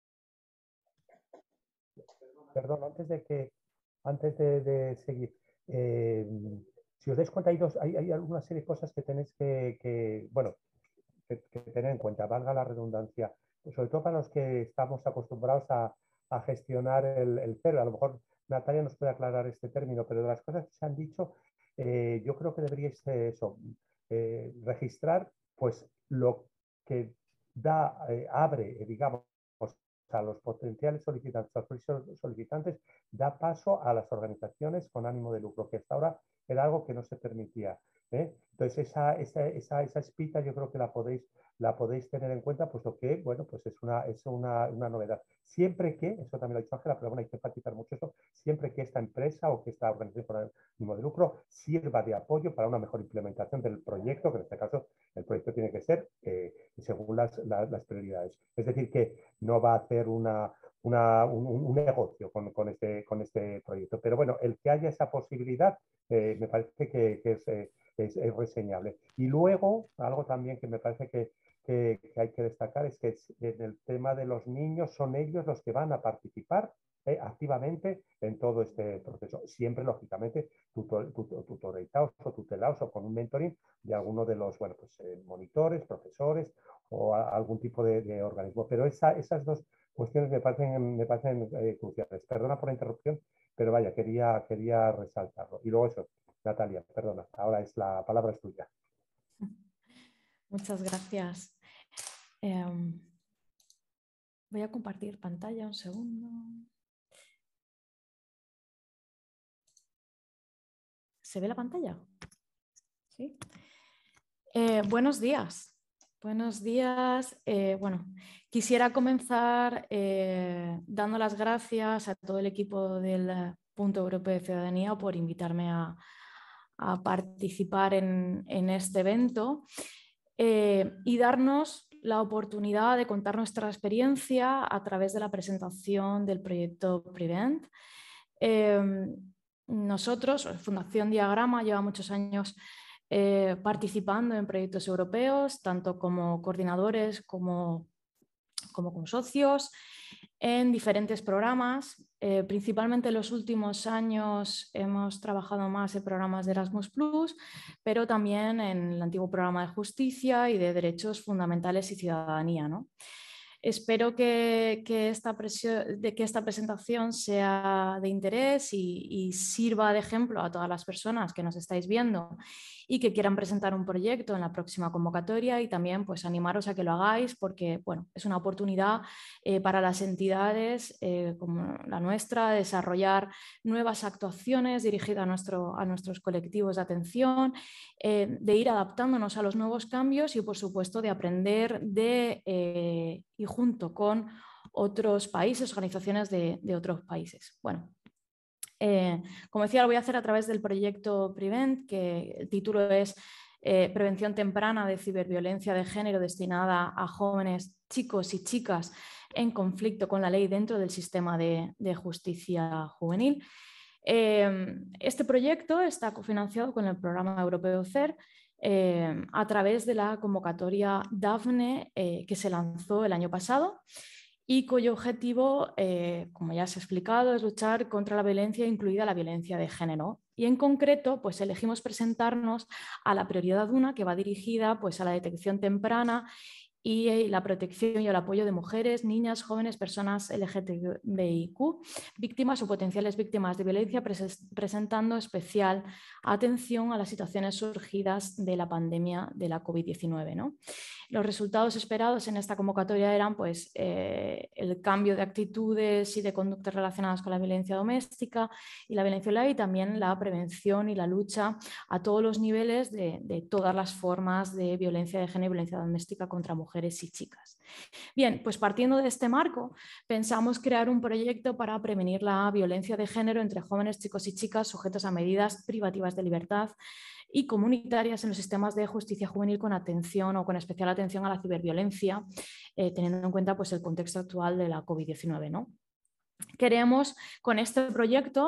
Perdón, antes de que antes de, de seguir, eh, si os dais cuenta, hay, dos, hay, hay alguna serie de cosas que tenéis que, que bueno, que, que tener en cuenta, valga la redundancia, sobre todo para los que estamos acostumbrados a, a gestionar el, el C E R. A lo mejor Natalia nos puede aclarar este término, pero de las cosas que se han dicho, eh, yo creo que deberíais eh, eso, eh, registrar pues lo que da, eh, abre, eh, digamos, a los potenciales solicitantes, a los solicitantes, da paso a las organizaciones con ánimo de lucro, que hasta ahora era algo que no se permitía. ¿eh? Entonces, esa, esa, esa, esa espita yo creo que la podéis, la podéis tener en cuenta, puesto que, bueno, pues es una, es una, una novedad. Siempre que, eso también lo ha dicho Ángela, pero bueno, hay que enfatizar mucho eso, siempre que esta empresa o que esta organización con ánimo de lucro sirva de apoyo para una mejor implementación del proyecto, que en este caso el proyecto tiene que ser eh, según las, las, las prioridades. Es decir, que no va a hacer una, una, un, un, negocio con, con, este, con este proyecto. Pero bueno, el que haya esa posibilidad eh, me parece que, que es, eh, es, es reseñable. Y luego, algo también que me parece que, que, que hay que destacar es que en el tema de los niños son ellos los que van a participar eh, activamente en todo este proceso. Siempre, lógicamente, tutor, tutor, tutorizados o tutelados o con un mentoring de alguno de los bueno, pues, eh, monitores, profesores o a, algún tipo de, de organismo. Pero esa, esas dos cuestiones me parecen, me parecen eh, cruciales. Perdona por la interrupción, pero vaya, quería, quería resaltarlo. Y luego eso, Natalia, perdona, ahora es la palabra es tuya. Muchas gracias. Eh, voy a compartir pantalla un segundo. ¿Se ve la pantalla? ¿Sí? Eh, buenos días. Buenos días. Eh, bueno, quisiera comenzar eh, dando las gracias a todo el equipo del Punto Europeo de Ciudadanía por invitarme a, a participar en, en este evento eh, y darnos la oportunidad de contar nuestra experiencia a través de la presentación del proyecto Prevent. Eh, nosotros, Fundación Diagrama, lleva muchos años Eh, participando en proyectos europeos, tanto como coordinadores como, como con socios, en diferentes programas. Eh, principalmente en los últimos años hemos trabajado más en programas de Erasmus plus, pero también en el antiguo programa de justicia y de derechos fundamentales y ciudadanía, ¿no? Espero que, que, esta de que esta presentación sea de interés y, y sirva de ejemplo a todas las personas que nos estáis viendo y que quieran presentar un proyecto en la próxima convocatoria, y también pues animaros a que lo hagáis porque bueno, es una oportunidad eh, para las entidades eh, como la nuestra de desarrollar nuevas actuaciones dirigidas a, nuestro, a nuestros colectivos de atención, eh, de ir adaptándonos a los nuevos cambios y por supuesto de aprender de eh, y junto con otros países, organizaciones de, de otros países. Bueno, eh, como decía, lo voy a hacer a través del proyecto Prevent, que el título es eh, Prevención temprana de ciberviolencia de género destinada a jóvenes, chicos y chicas en conflicto con la ley dentro del sistema de, de justicia juvenil. Eh, este proyecto está cofinanciado con el programa europeo C E R eh, a través de la convocatoria DAFNE eh, que se lanzó el año pasado y cuyo objetivo, eh, como ya se ha explicado, es luchar contra la violencia, incluida la violencia de género. Y en concreto, pues elegimos presentarnos a la prioridad uno, que va dirigida pues, a la detección temprana y la protección y el apoyo de mujeres, niñas, jóvenes, personas L G T B I Q, víctimas o potenciales víctimas de violencia, pres presentando especial atención a las situaciones surgidas de la pandemia de la COVID diecinueve, ¿no? Los resultados esperados en esta convocatoria eran pues, eh, el cambio de actitudes y de conductas relacionadas con la violencia doméstica y la violencia online, y también la prevención y la lucha a todos los niveles de, de todas las formas de violencia de género y violencia doméstica contra mujeres y chicas. Bien, pues partiendo de este marco, pensamos crear un proyecto para prevenir la violencia de género entre jóvenes, chicos y chicas sujetos a medidas privativas de libertad y comunitarias en los sistemas de justicia juvenil con atención o con especial atención a la ciberviolencia, eh, teniendo en cuenta pues, el contexto actual de la COVID diecinueve, ¿no? Queremos con este proyecto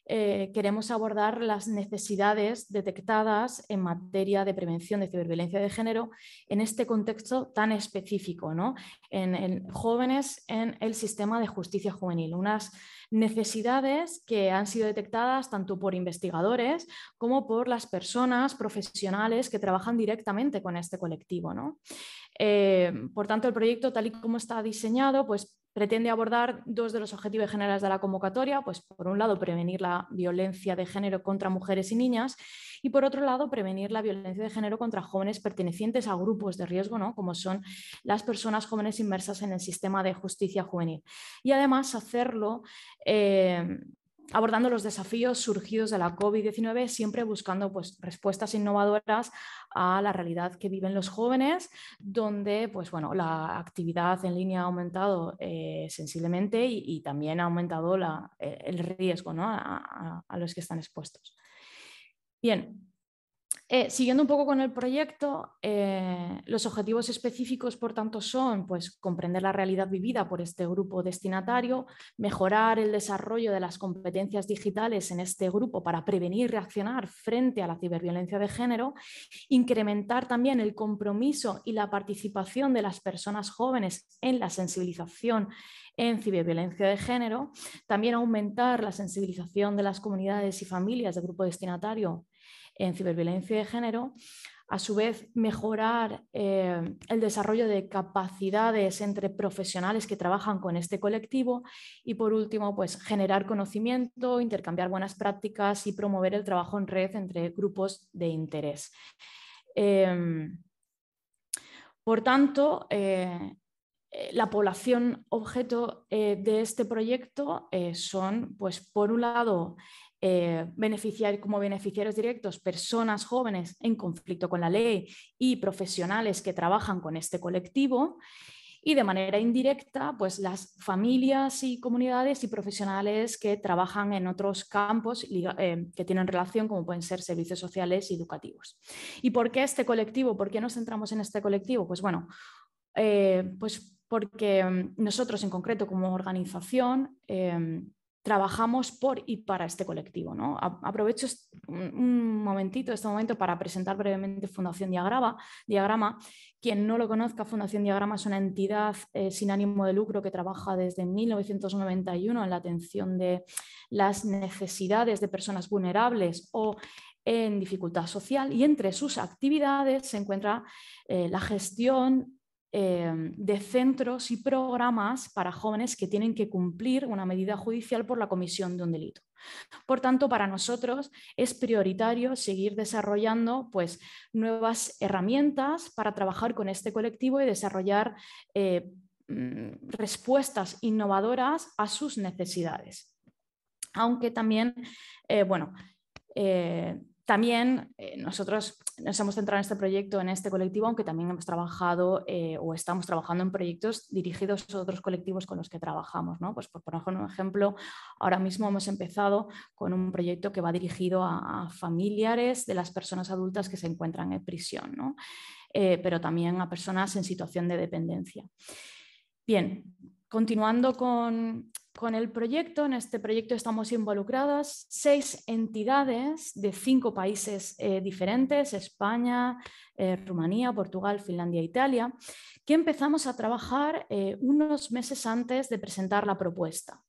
eh, queremos abordar las necesidades detectadas en materia de prevención de ciberviolencia de género en este contexto tan específico, ¿no? en, en jóvenes en el sistema de justicia juvenil. Unas necesidades que han sido detectadas tanto por investigadores como por las personas profesionales que trabajan directamente con este colectivo, ¿no? Eh, por tanto, el proyecto, tal y como está diseñado, pues pretende abordar dos de los objetivos generales de la convocatoria, pues por un lado prevenir la violencia de género contra mujeres y niñas y por otro lado prevenir la violencia de género contra jóvenes pertenecientes a grupos de riesgo, ¿no? Como son las personas jóvenes inmersas en el sistema de justicia juvenil. Y además hacerlo eh, abordando los desafíos surgidos de la COVID diecinueve, siempre buscando pues, respuestas innovadoras a la realidad que viven los jóvenes, donde pues, bueno, la actividad en línea ha aumentado eh, sensiblemente y, y también ha aumentado la, el riesgo, ¿no? a, a, a los que están expuestos. Bien. Eh, siguiendo un poco con el proyecto, eh, los objetivos específicos, por tanto, son pues, comprender la realidad vivida por este grupo destinatario, mejorar el desarrollo de las competencias digitales en este grupo para prevenir y reaccionar frente a la ciberviolencia de género, incrementar también el compromiso y la participación de las personas jóvenes en la sensibilización en ciberviolencia de género, también aumentar la sensibilización de las comunidades y familias del grupo destinatario en ciberviolencia de género, a su vez mejorar eh, el desarrollo de capacidades entre profesionales que trabajan con este colectivo y por último pues generar conocimiento, intercambiar buenas prácticas y promover el trabajo en red entre grupos de interés. Eh, por tanto, eh, la población objeto eh, de este proyecto eh, son, pues, por un lado, eh, beneficiar, como beneficiarios directos personas jóvenes en conflicto con la ley y profesionales que trabajan con este colectivo y de manera indirecta pues, las familias y comunidades y profesionales que trabajan en otros campos eh, que tienen relación como pueden ser servicios sociales y educativos. ¿Y por qué este colectivo? ¿Por qué nos centramos en este colectivo? Pues bueno, eh, pues porque nosotros en concreto como organización eh, trabajamos por y para este colectivo, ¿no? Aprovecho un momentito, este momento para presentar brevemente Fundación Diagrama. Diagrama. Quien no lo conozca, Fundación Diagrama es una entidad eh, sin ánimo de lucro que trabaja desde mil novecientos noventa y uno en la atención de las necesidades de personas vulnerables o en dificultad social y entre sus actividades se encuentra eh, la gestión de centros y programas para jóvenes que tienen que cumplir una medida judicial por la comisión de un delito. Por tanto, para nosotros es prioritario seguir desarrollando pues, nuevas herramientas para trabajar con este colectivo y desarrollar eh, respuestas innovadoras a sus necesidades. Aunque también, eh, bueno, eh, También eh, nosotros nos hemos centrado en este proyecto, en este colectivo, aunque también hemos trabajado eh, o estamos trabajando en proyectos dirigidos a otros colectivos con los que trabajamos, ¿no? Pues por poner un ejemplo, ahora mismo hemos empezado con un proyecto que va dirigido a, a familiares de las personas adultas que se encuentran en prisión, ¿no? eh, pero también a personas en situación de dependencia. Bien, continuando con... Con el proyecto, en este proyecto estamos involucradas seis entidades de cinco países eh, diferentes, España, eh, Rumanía, Portugal, Finlandia e Italia, que empezamos a trabajar eh, unos meses antes de presentar la propuesta.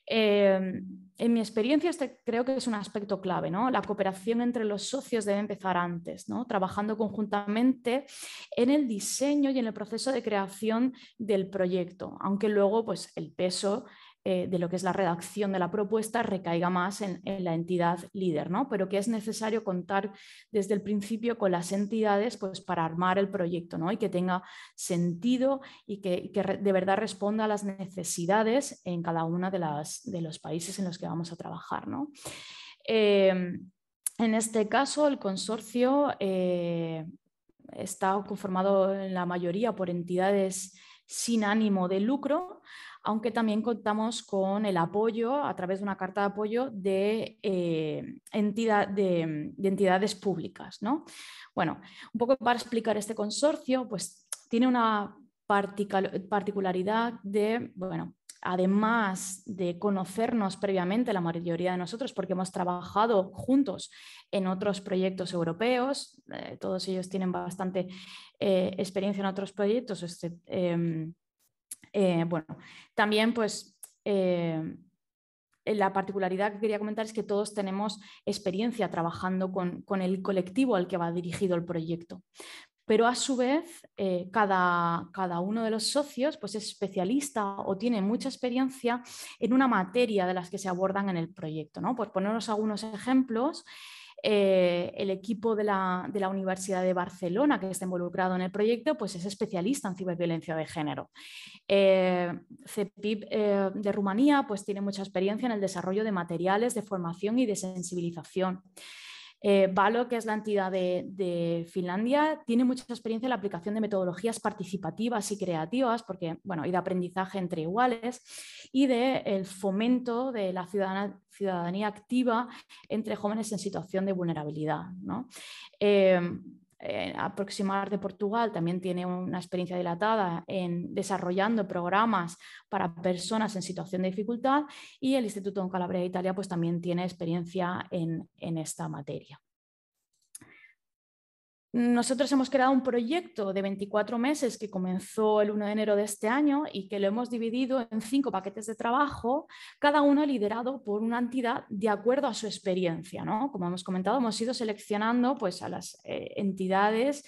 Eh, en mi experiencia este creo que es un aspecto clave, ¿no? La cooperación entre los socios debe empezar antes, ¿no? Trabajando conjuntamente en el diseño y en el proceso de creación del proyecto, aunque luego pues, el peso de lo que es la redacción de la propuesta recaiga más en, en la entidad líder, ¿no? Pero que es necesario contar desde el principio con las entidades pues, para armar el proyecto, ¿no? Y que tenga sentido y que, y que de verdad responda a las necesidades en cada uno de, las, de los países en los que vamos a trabajar, ¿no? Eh, en este caso, el consorcio eh, está conformado en la mayoría por entidades sin ánimo de lucro, aunque también contamos con el apoyo a través de una carta de apoyo de, eh, entidad, de, de entidades públicas, ¿no? Bueno, un poco para explicar este consorcio, pues tiene una particularidad de, bueno, además de conocernos previamente, la mayoría de nosotros, porque hemos trabajado juntos en otros proyectos europeos, eh, todos ellos tienen bastante eh, experiencia en otros proyectos, este, eh, eh, bueno, también pues eh, la particularidad que quería comentar es que todos tenemos experiencia trabajando con, con el colectivo al que va dirigido el proyecto. Pero a su vez, eh, cada, cada uno de los socios pues, es especialista o tiene mucha experiencia en una materia de las que se abordan en el proyecto, ¿no? Por poneros algunos ejemplos, eh, el equipo de la, de la Universidad de Barcelona que está involucrado en el proyecto pues, es especialista en ciberviolencia de género. Eh, CEPIP eh, de Rumanía pues, tiene mucha experiencia en el desarrollo de materiales de formación y de sensibilización. Eh, Valo, que es la entidad de, de Finlandia, tiene mucha experiencia en la aplicación de metodologías participativas y creativas porque, bueno, y de aprendizaje entre iguales y del fomento de la ciudadana, ciudadanía activa entre jóvenes en situación de vulnerabilidad, ¿no? Eh, Eh, Aproximar de Portugal también tiene una experiencia dilatada en desarrollando programas para personas en situación de dificultad y el Instituto Don Calabria de Italia pues también tiene experiencia en, en esta materia. Nosotros hemos creado un proyecto de veinticuatro meses que comenzó el uno de enero de este año y que lo hemos dividido en cinco paquetes de trabajo, cada uno liderado por una entidad de acuerdo a su experiencia, ¿no? Como hemos comentado, hemos ido seleccionando pues, a las eh, entidades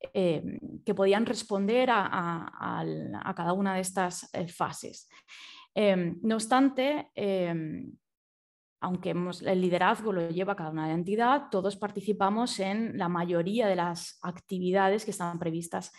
eh, que podían responder a, a, a, a cada una de estas eh, fases. Eh, no obstante, eh, aunque hemos, el liderazgo lo lleva cada una de la entidad, todos participamos en la mayoría de las actividades que estaban previstas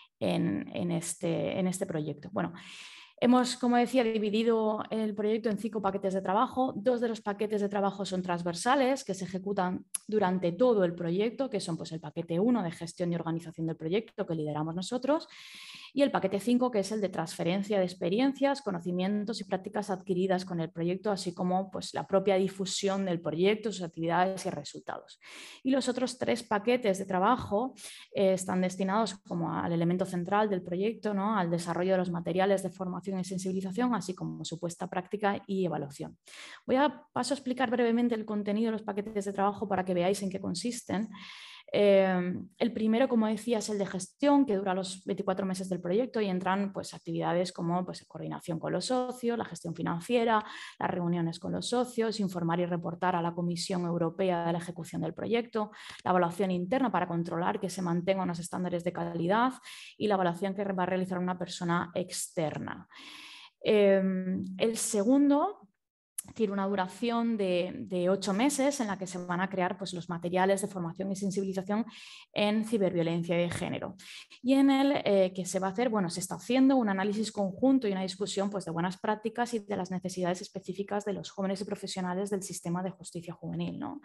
en, en, este, en este proyecto. Bueno, hemos, como decía, dividido el proyecto en cinco paquetes de trabajo. Dos de los paquetes de trabajo son transversales, que se ejecutan durante todo el proyecto, que son pues, el paquete uno de gestión y organización del proyecto, que lideramos nosotros, y el paquete cinco, que es el de transferencia de experiencias, conocimientos y prácticas adquiridas con el proyecto, así como pues, la propia difusión del proyecto, sus actividades y resultados. Y los otros tres paquetes de trabajo eh, están destinados como al elemento central del proyecto, ¿no? Al desarrollo de los materiales de formación y sensibilización, así como su puesta práctica y evaluación. Voy a paso a explicar brevemente el contenido de los paquetes de trabajo para que veáis en qué consisten. Eh, el primero, como decía, es el de gestión, que dura los veinticuatro meses del proyecto y entran pues, actividades como pues, coordinación con los socios, la gestión financiera, las reuniones con los socios, informar y reportar a la Comisión Europea de la ejecución del proyecto, la evaluación interna para controlar que se mantengan los estándares de calidad y la evaluación que va a realizar una persona externa. Eh, el segundo tiene una duración de, de ocho meses en la que se van a crear pues, los materiales de formación y sensibilización en ciberviolencia de género. Y en el eh, que se va a hacer, bueno, se está haciendo un análisis conjunto y una discusión pues, de buenas prácticas y de las necesidades específicas de los jóvenes y profesionales del sistema de justicia juvenil, ¿no?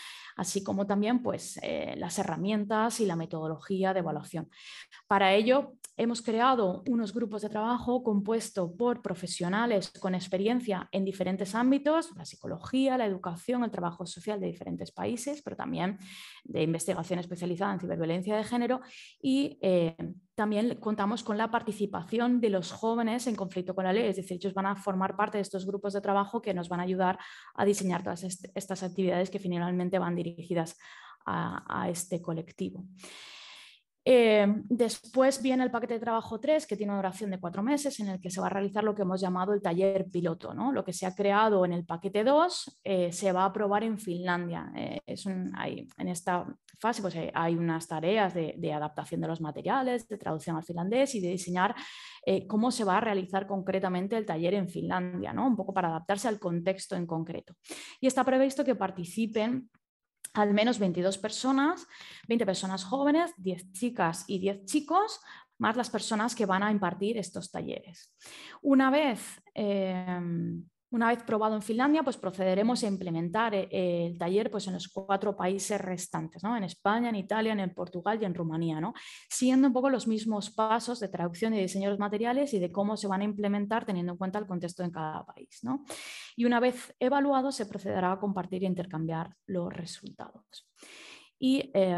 Así como también pues, eh, las herramientas y la metodología de evaluación. Para ello hemos creado unos grupos de trabajo compuestos por profesionales con experiencia en diferentes ámbitos, la psicología, la educación, el trabajo social de diferentes países, pero también de investigación especializada en ciberviolencia de género y eh, también contamos con la participación de los jóvenes en conflicto con la ley, es decir, ellos van a formar parte de estos grupos de trabajo que nos van a ayudar a diseñar todas est- estas actividades que finalmente van dirigidas a, a este colectivo. Eh, después viene el paquete de trabajo tres, que tiene una duración de cuatro meses, en el que se va a realizar lo que hemos llamado el taller piloto, ¿no? Lo que se ha creado en el paquete dos eh, se va a aprobar en Finlandia. Eh, es un, hay, en esta fase pues, hay, hay unas tareas de, de adaptación de los materiales, de traducción al finlandés y de diseñar eh, cómo se va a realizar concretamente el taller en Finlandia, ¿no? Un poco para adaptarse al contexto en concreto. Y está previsto que participen al menos veintidós personas, veinte personas jóvenes, diez chicas y diez chicos, más las personas que van a impartir estos talleres. Una vez, eh, una vez probado en Finlandia, pues procederemos a implementar el taller pues, en los cuatro países restantes, ¿no? En España, en Italia, en Portugal y en Rumanía, ¿no? Siguiendo un poco los mismos pasos de traducción y diseño de los materiales y de cómo se van a implementar teniendo en cuenta el contexto en cada país, ¿no? Y una vez evaluado se procederá a compartir e intercambiar los resultados. Y eh,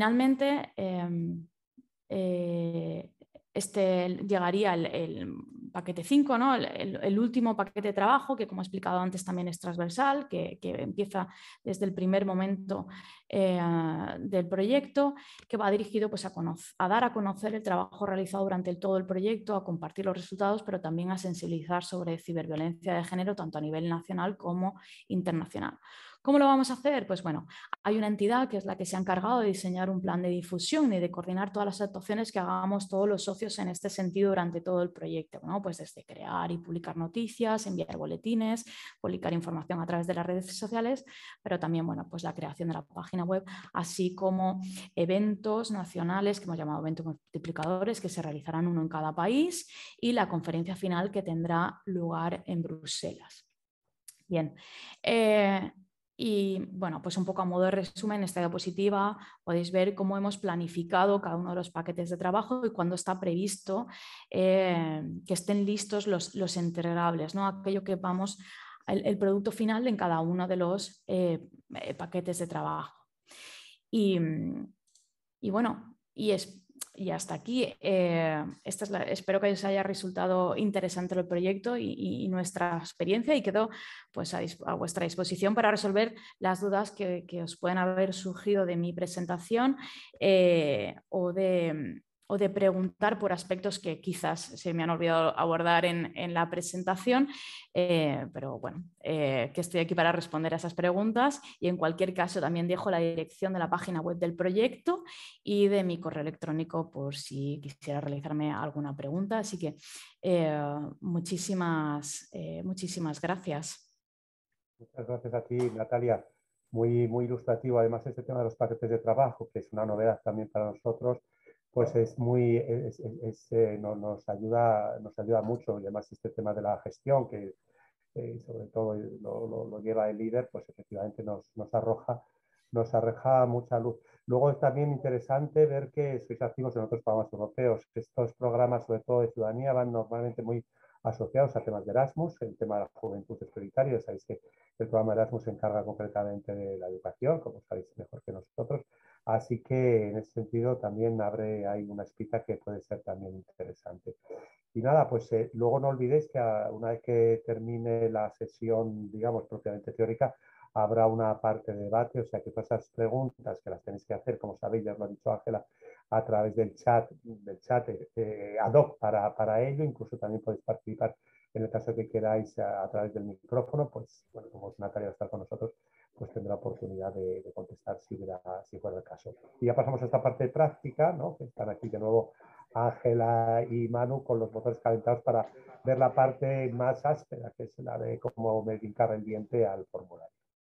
finalmente eh, eh, este llegaría el, el paquete cinco, ¿no? el, el, el último paquete de trabajo, que como he explicado antes también es transversal, que, que empieza desde el primer momento eh, del proyecto, que va dirigido pues, a, a dar a conocer el trabajo realizado durante el, todo el proyecto, a compartir los resultados, pero también a sensibilizar sobre ciberviolencia de género, tanto a nivel nacional como internacional. ¿Cómo lo vamos a hacer? Pues bueno, hay una entidad que es la que se ha encargado de diseñar un plan de difusión y de coordinar todas las actuaciones que hagamos todos los socios en este sentido durante todo el proyecto, ¿no? Pues desde crear y publicar noticias, enviar boletines, publicar información a través de las redes sociales, pero también, bueno, pues la creación de la página web, así como eventos nacionales que hemos llamado eventos multiplicadores que se realizarán uno en cada país y la conferencia final que tendrá lugar en Bruselas. Bien. Eh, Y bueno, pues un poco a modo de resumen, en esta diapositiva podéis ver cómo hemos planificado cada uno de los paquetes de trabajo y cuándo está previsto eh, que estén listos los, los entregables, ¿no? Aquello que vamos, el, el producto final en cada uno de los eh, paquetes de trabajo. Y, y bueno, y es... Y hasta aquí, eh, esta es la, espero que os haya resultado interesante el proyecto y, y, y nuestra experiencia y quedo pues, a, a vuestra disposición para resolver las dudas que, que os pueden haber surgido de mi presentación eh, o, de, o de preguntar por aspectos que quizás se me han olvidado abordar en, en la presentación, eh, pero bueno, eh, que estoy aquí para responder a esas preguntas y en cualquier caso también dejo la dirección de la página web del proyecto y de mi correo electrónico por si quisiera realizarme alguna pregunta. Así que eh, muchísimas, eh, muchísimas gracias. Muchas gracias a ti, Natalia. Muy, muy ilustrativo. Además, este tema de los paquetes de trabajo, que es una novedad también para nosotros, pues es muy, es, es, es, eh, no, nos, ayuda, nos ayuda mucho. Y además este tema de la gestión, que eh, sobre todo lo, lo, lo lleva el líder, pues efectivamente nos, nos, arroja, nos arroja mucha luz. Luego es también interesante ver que sois activos en otros programas europeos. Estos programas, sobre todo de ciudadanía, van normalmente muy asociados a temas de Erasmus, el tema de la juventud es prioritario. Sabéis que el programa Erasmus se encarga concretamente de la educación, como sabéis mejor que nosotros. Así que en ese sentido también abre ahí una espita que puede ser también interesante. Y nada, pues eh, luego no olvidéis que a, una vez que termine la sesión, digamos, propiamente teórica, habrá una parte de debate, o sea que todas esas preguntas que las tenéis que hacer, como sabéis, ya os lo ha dicho Ángela, a través del chat, del chat eh, ad hoc para, para ello, incluso también podéis participar en el caso que queráis a, a través del micrófono, pues bueno, como Natalia va a estar con nosotros, pues tendrá oportunidad de, de contestar si, hubiera, si fuera el caso. Y ya pasamos a esta parte práctica, ¿no? Que están aquí de nuevo Ángela y Manu con los motores calentados para ver la parte más áspera, que es la de cómo me hincar el diente al formulario.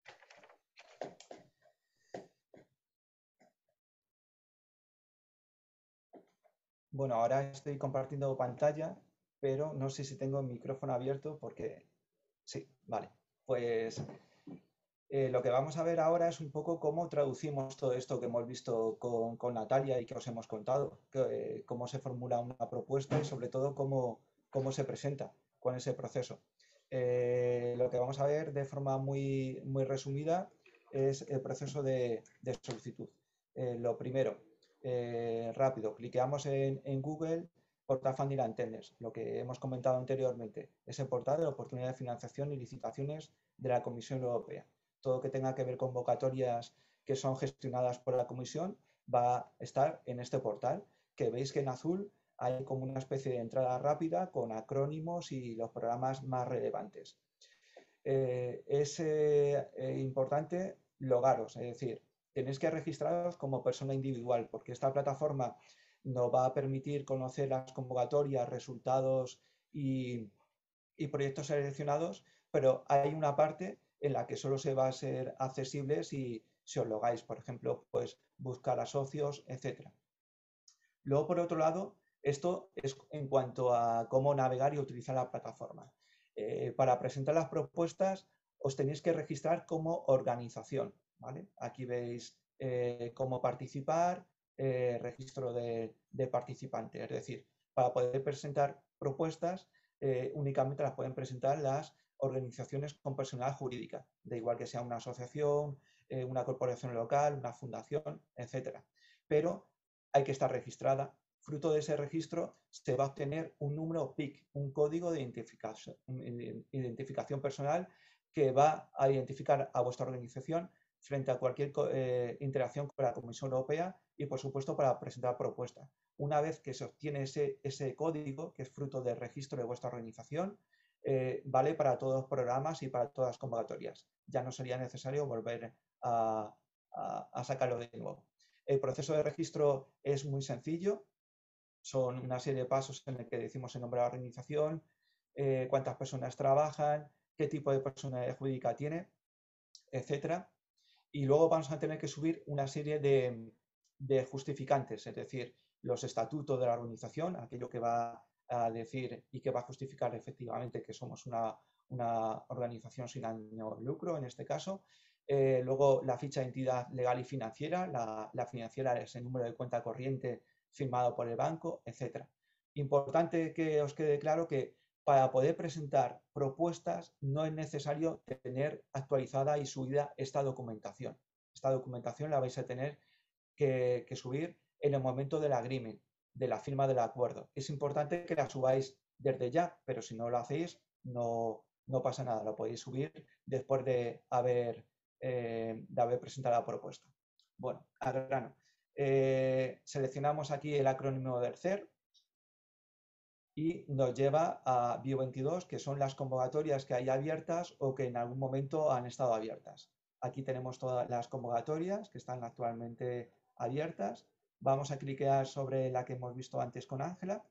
Bueno, ahora estoy compartiendo pantalla, pero no sé si tengo el micrófono abierto porque... Sí, vale. Pues eh, lo que vamos a ver ahora es un poco cómo traducimos todo esto que hemos visto con, con Natalia y que os hemos contado, que, eh, cómo se formula una propuesta y sobre todo cómo, cómo se presenta con ese proceso. Eh, lo que vamos a ver de forma muy, muy resumida es el proceso de, de solicitud. Eh, lo primero, eh, rápido, cliqueamos en, en Google, Portal Funding and Tenders, lo que hemos comentado anteriormente, es el portal de oportunidad de financiación y licitaciones de la Comisión Europea. Todo lo que tenga que ver con convocatorias que son gestionadas por la Comisión va a estar en este portal, que veis que en azul hay como una especie de entrada rápida con acrónimos y los programas más relevantes. Eh, es eh, eh, importante logaros, es decir, tenéis que registraros como persona individual, porque esta plataforma nos va a permitir conocer las convocatorias, resultados y, y proyectos seleccionados, pero hay una parte en la que solo se va a ser accesible si, si os logáis, por ejemplo, pues buscar a socios, etcétera. Luego, por otro lado, esto es en cuanto a cómo navegar y utilizar la plataforma. Eh, para presentar las propuestas os tenéis que registrar como organización, ¿vale? Aquí veis eh, cómo participar, eh, registro de, de participante, es decir, para poder presentar propuestas eh, únicamente las pueden presentar las organizaciones con personalidad jurídica, de igual que sea una asociación, eh, una corporación local, una fundación, etcétera. Pero hay que estar registrada fruto de ese registro se va a obtener un número P I C, un código de identificación, identificación personal que va a identificar a vuestra organización frente a cualquier eh, interacción con la Comisión Europea y, por supuesto, para presentar propuestas. Una vez que se obtiene ese, ese código, que es fruto del registro de vuestra organización, eh, vale para todos los programas y para todas las convocatorias. Ya no sería necesario volver a, a, a sacarlo de nuevo. El proceso de registro es muy sencillo. Son una serie de pasos en el que decimos el nombre de la organización, eh, cuántas personas trabajan, qué tipo de personalidad jurídica tiene, etcétera. Y luego vamos a tener que subir una serie de, de justificantes, es decir, los estatutos de la organización, aquello que va a decir y que va a justificar efectivamente que somos una, una organización sin ánimo de lucro, en este caso. Eh, luego la ficha de entidad legal y financiera, la, la financiera es el número de cuenta corriente firmado por el banco, etcétera. Importante que os quede claro que para poder presentar propuestas no es necesario tener actualizada y subida esta documentación. Esta documentación la vais a tener que, que subir en el momento del agreement, de la firma del acuerdo. Es importante que la subáis desde ya, pero si no lo hacéis, no, no pasa nada. Lo podéis subir después de haber, eh, de haber presentado la propuesta. Bueno, al grano. Eh, seleccionamos aquí el acrónimo del C E R y nos lleva a Bio veintidós, que son las convocatorias que hay abiertas o que en algún momento han estado abiertas. Aquí tenemos todas las convocatorias que están actualmente abiertas. Vamos a cliquear sobre la que hemos visto antes con Ángela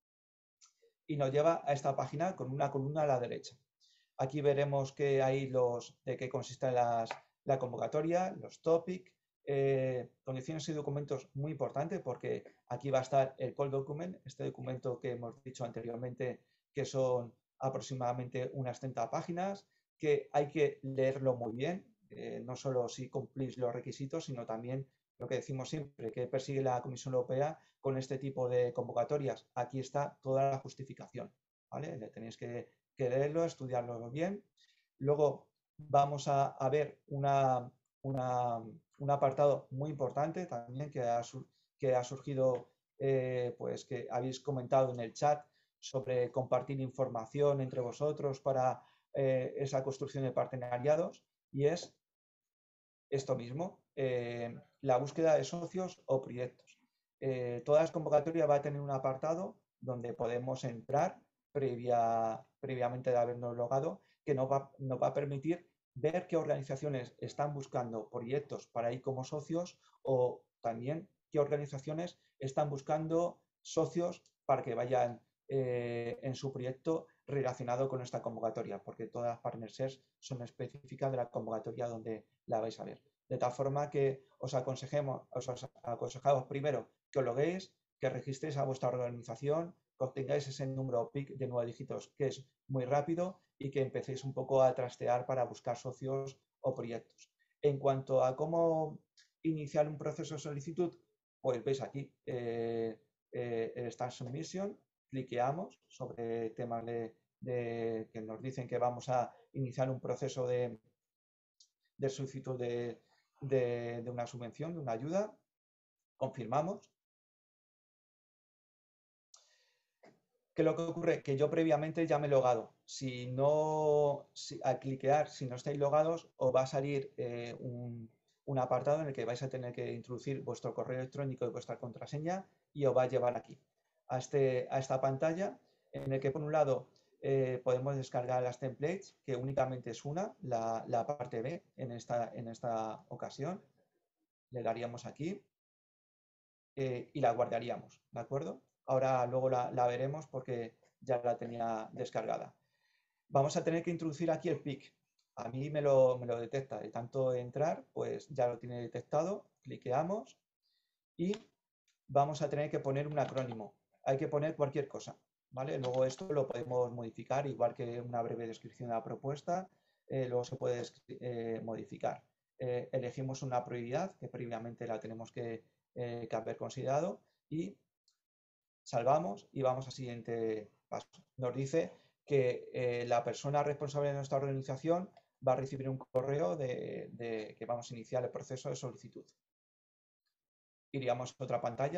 y nos lleva a esta página con una columna a la derecha. Aquí veremos que hay los de qué consiste las, la convocatoria, los topics, eh, condiciones y documentos, muy importante porque aquí va a estar el call document, este documento que hemos dicho anteriormente que son aproximadamente unas treinta páginas, que hay que leerlo muy bien, eh, no solo si cumplís los requisitos, sino también lo que decimos siempre, que persigue la Comisión Europea con este tipo de convocatorias. Aquí está toda la justificación, ¿vale? Tenéis que, que leerlo, estudiarlo bien. Luego vamos a, a ver una, una, un apartado muy importante también que ha, que ha surgido, eh, pues que habéis comentado en el chat sobre compartir información entre vosotros para eh, esa construcción de partenariados, y es esto mismo, eh, la búsqueda de socios o proyectos. Eh, todas las convocatorias va a tener un apartado donde podemos entrar previa, previamente de habernos logado, que nos va, nos va a permitir ver qué organizaciones están buscando proyectos para ir como socios o también qué organizaciones están buscando socios para que vayan eh, en su proyecto relacionado con esta convocatoria, porque todas las partnerships son específicas de la convocatoria donde la vais a ver. De tal forma que os aconsejemos, os aconsejamos primero que os loguéis, que registréis a vuestra organización, que obtengáis ese número P I C de nueve dígitos, que es muy rápido, y que empecéis un poco a trastear para buscar socios o proyectos. En cuanto a cómo iniciar un proceso de solicitud, pues veis aquí eh, eh, el Start Submission, cliqueamos sobre temas de, de, que nos dicen que vamos a iniciar un proceso de, de solicitud de, de, de una subvención, de una ayuda, confirmamos. ¿Qué es lo que ocurre? Que yo previamente ya me he logado. Si no, si, al cliquear, si no estáis logados, os va a salir eh, un, un apartado en el que vais a tener que introducir vuestro correo electrónico y vuestra contraseña y os va a llevar aquí, a, este, a esta pantalla, en el que por un lado eh, podemos descargar las templates, que únicamente es una, la, la parte B en esta, en esta ocasión. Le daríamos aquí eh, y la guardaríamos, ¿de acuerdo? Ahora luego la, la veremos porque ya la tenía descargada. Vamos a tener que introducir aquí el P I C. A mí me lo, me lo detecta. De tanto entrar, pues ya lo tiene detectado. Cliqueamos y vamos a tener que poner un acrónimo. Hay que poner cualquier cosa, ¿vale? Luego esto lo podemos modificar, igual que una breve descripción de la propuesta, eh, luego se puede eh, modificar. Eh, elegimos una prioridad, que previamente la tenemos que, eh, que haber considerado, y salvamos y vamos al siguiente paso. Nos dice que eh, la persona responsable de nuestra organización va a recibir un correo de, de que vamos a iniciar el proceso de solicitud. Iríamos a otra pantalla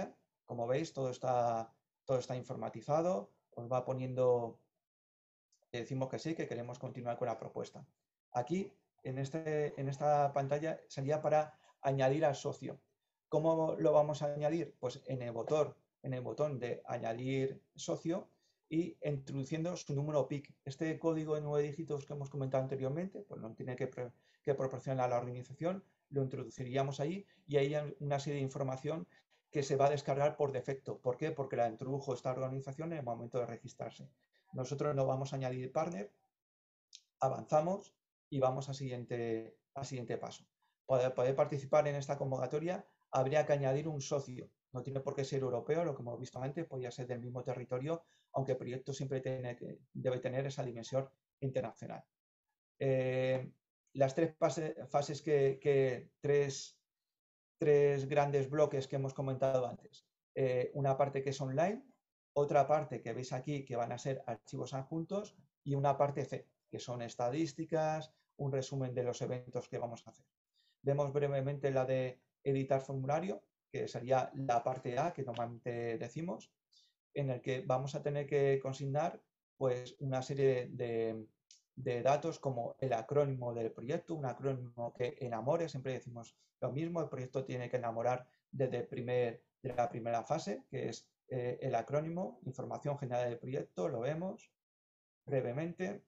Como veis, todo está, todo está informatizado, os va poniendo, decimos que sí, que queremos continuar con la propuesta. Aquí, en, este, en esta pantalla, sería para añadir al socio. ¿Cómo lo vamos a añadir? Pues en el botón, en el botón de añadir socio y introduciendo su número P I C. Este código de nueve dígitos que hemos comentado anteriormente, pues no tiene que, que proporcionar a la organización, lo introduciríamos ahí y ahí hay una serie de información que se va a descargar por defecto. ¿Por qué? Porque la introdujo esta organización en el momento de registrarse. Nosotros no vamos a añadir partner, avanzamos y vamos al siguiente, al siguiente paso. Para poder participar en esta convocatoria habría que añadir un socio. No tiene por qué ser europeo, lo que hemos visto antes, podría ser del mismo territorio, aunque el proyecto siempre tiene que, debe tener esa dimensión internacional. Eh, las tres fase, fases que, que tres, tres grandes bloques que hemos comentado antes. Eh, una parte que es online, otra parte que veis aquí que van a ser archivos adjuntos y una parte C, que son estadísticas, un resumen de los eventos que vamos a hacer. Vemos brevemente la de editar formulario, que sería la parte A que normalmente decimos, en el que vamos a tener que consignar pues, una serie de, de datos como el acrónimo del proyecto, un acrónimo que enamore, siempre decimos lo mismo, el proyecto tiene que enamorar desde el primer, de la primera fase, que es eh, el acrónimo, información general del proyecto, lo vemos brevemente.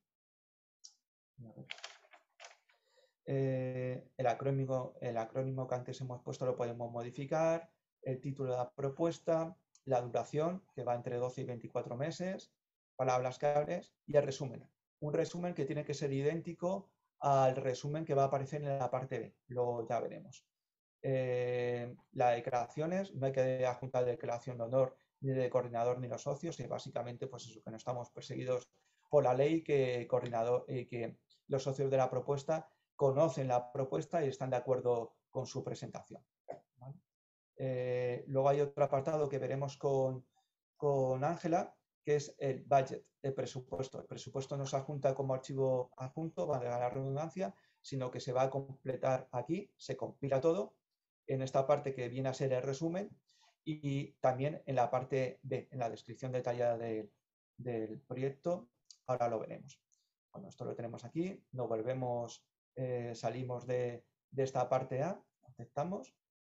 Eh, el, acrónimo, el acrónimo que antes hemos puesto lo podemos modificar, el título de la propuesta, la duración, que va entre doce y veinticuatro meses, palabras claves y el resumen. Un resumen que tiene que ser idéntico al resumen que va a aparecer en la parte B, luego ya veremos. Eh, las declaraciones, no hay que adjuntar declaración de honor ni de coordinador ni los socios, y básicamente pues eso, que no estamos perseguidos por la ley, que, coordinador, eh, que los socios de la propuesta conocen la propuesta y están de acuerdo con su presentación. ¿Vale? Eh, luego hay otro apartado que veremos con Ángela, que es el budget, el presupuesto. El presupuesto no se adjunta como archivo adjunto, va a la redundancia, sino que se va a completar aquí, se compila todo, en esta parte que viene a ser el resumen, y también en la parte B, en la descripción detallada de, del proyecto, ahora lo veremos. Bueno, esto lo tenemos aquí, nos volvemos, eh, salimos de, de esta parte A, aceptamos,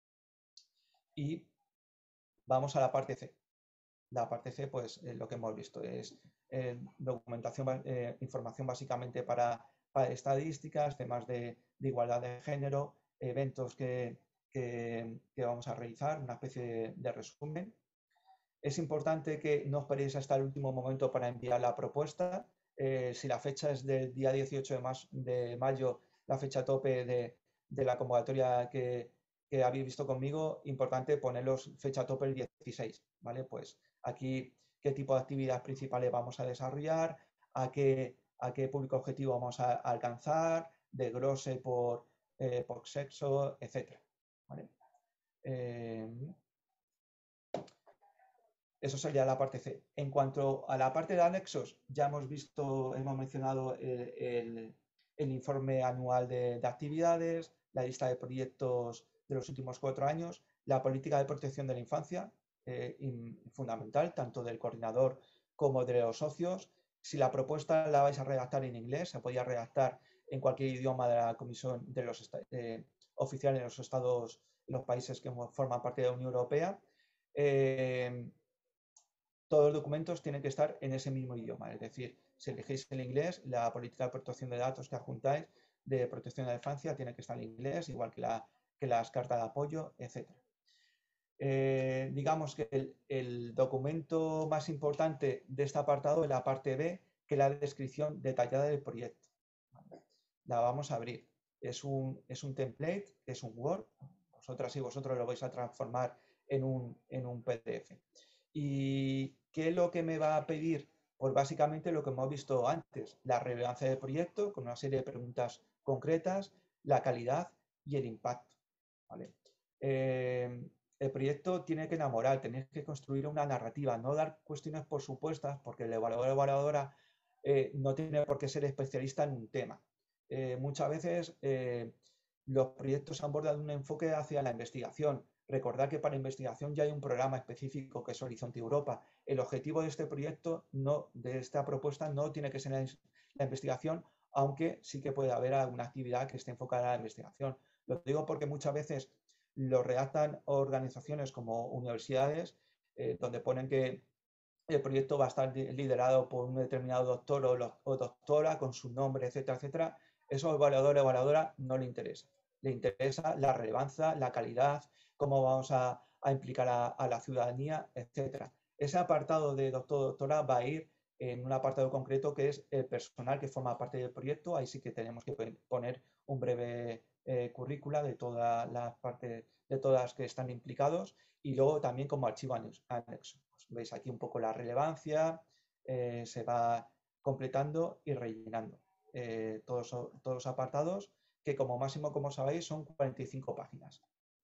y vamos a la parte C. La parte C, pues eh, lo que hemos visto es eh, documentación, eh, información básicamente para, para estadísticas, temas de, de igualdad de género, eventos que, que, que vamos a realizar, una especie de, de resumen. Es importante que no esperéis hasta el último momento para enviar la propuesta. Eh, si la fecha es del día dieciocho de, más, de mayo, la fecha tope de, de la convocatoria que, que habéis visto conmigo, importante ponerlos fecha tope el dieciséis, ¿vale? Pues aquí qué tipo de actividades principales vamos a desarrollar, a qué, a qué público objetivo vamos a, a alcanzar, desglose por, eh, por sexo, etcétera. ¿Vale? Eh, eso sería la parte C. En cuanto a la parte de anexos, ya hemos visto, hemos mencionado el, el, el informe anual de, de actividades, la lista de proyectos de los últimos cuatro años, la política de protección de la infancia, eh, fundamental, tanto del coordinador como de los socios. Si la propuesta la vais a redactar en inglés, se podría redactar en cualquier idioma de la Comisión de los eh, oficiales de los estados, los países que forman parte de la Unión Europea. Eh, todos los documentos tienen que estar en ese mismo idioma, es decir, si elegís el inglés, la política de protección de datos que adjuntáis de protección de la infancia tiene que estar en inglés, igual que, la, que las cartas de apoyo, etcétera. Eh, digamos que el, el documento más importante de este apartado es la parte B, que es la descripción detallada del proyecto. La vamos a abrir. Es un, es un template, es un Word. Vosotras y vosotros lo vais a transformar en un, en un P D F. ¿Y qué es lo que me va a pedir? Pues básicamente lo que hemos visto antes, la relevancia del proyecto con una serie de preguntas concretas, la calidad y el impacto. ¿Vale? Eh, el proyecto tiene que enamorar, tenéis que construir una narrativa, no dar cuestiones por supuestas, porque el evaluador o evaluadora eh, no tiene por qué ser especialista en un tema. Eh, muchas veces eh, los proyectos abordan un enfoque hacia la investigación, Recordad que para investigación ya hay un programa específico que es Horizonte Europa. El objetivo de este proyecto, no, de esta propuesta, no tiene que ser la, la investigación, aunque sí que puede haber alguna actividad que esté enfocada a la investigación. Lo digo porque muchas veces lo redactan organizaciones como universidades, eh, donde ponen que el proyecto va a estar liderado por un determinado doctor o, o doctora con su nombre, etcétera, etcétera. Eso al evaluador o evaluadora no le interesa. Le interesa la relevancia, la calidad, cómo vamos a, a implicar a, a la ciudadanía, etcétera. Ese apartado de doctor o doctora va a ir en un apartado concreto que es el personal que forma parte del proyecto. Ahí sí que tenemos que poner un breve eh, currícula de todas las partes, de todas las que están implicados, y luego también como archivo anexo. Pues veis aquí un poco la relevancia, eh, se va completando y rellenando eh, todos, todos los apartados, que como máximo, como sabéis, son cuarenta y cinco páginas.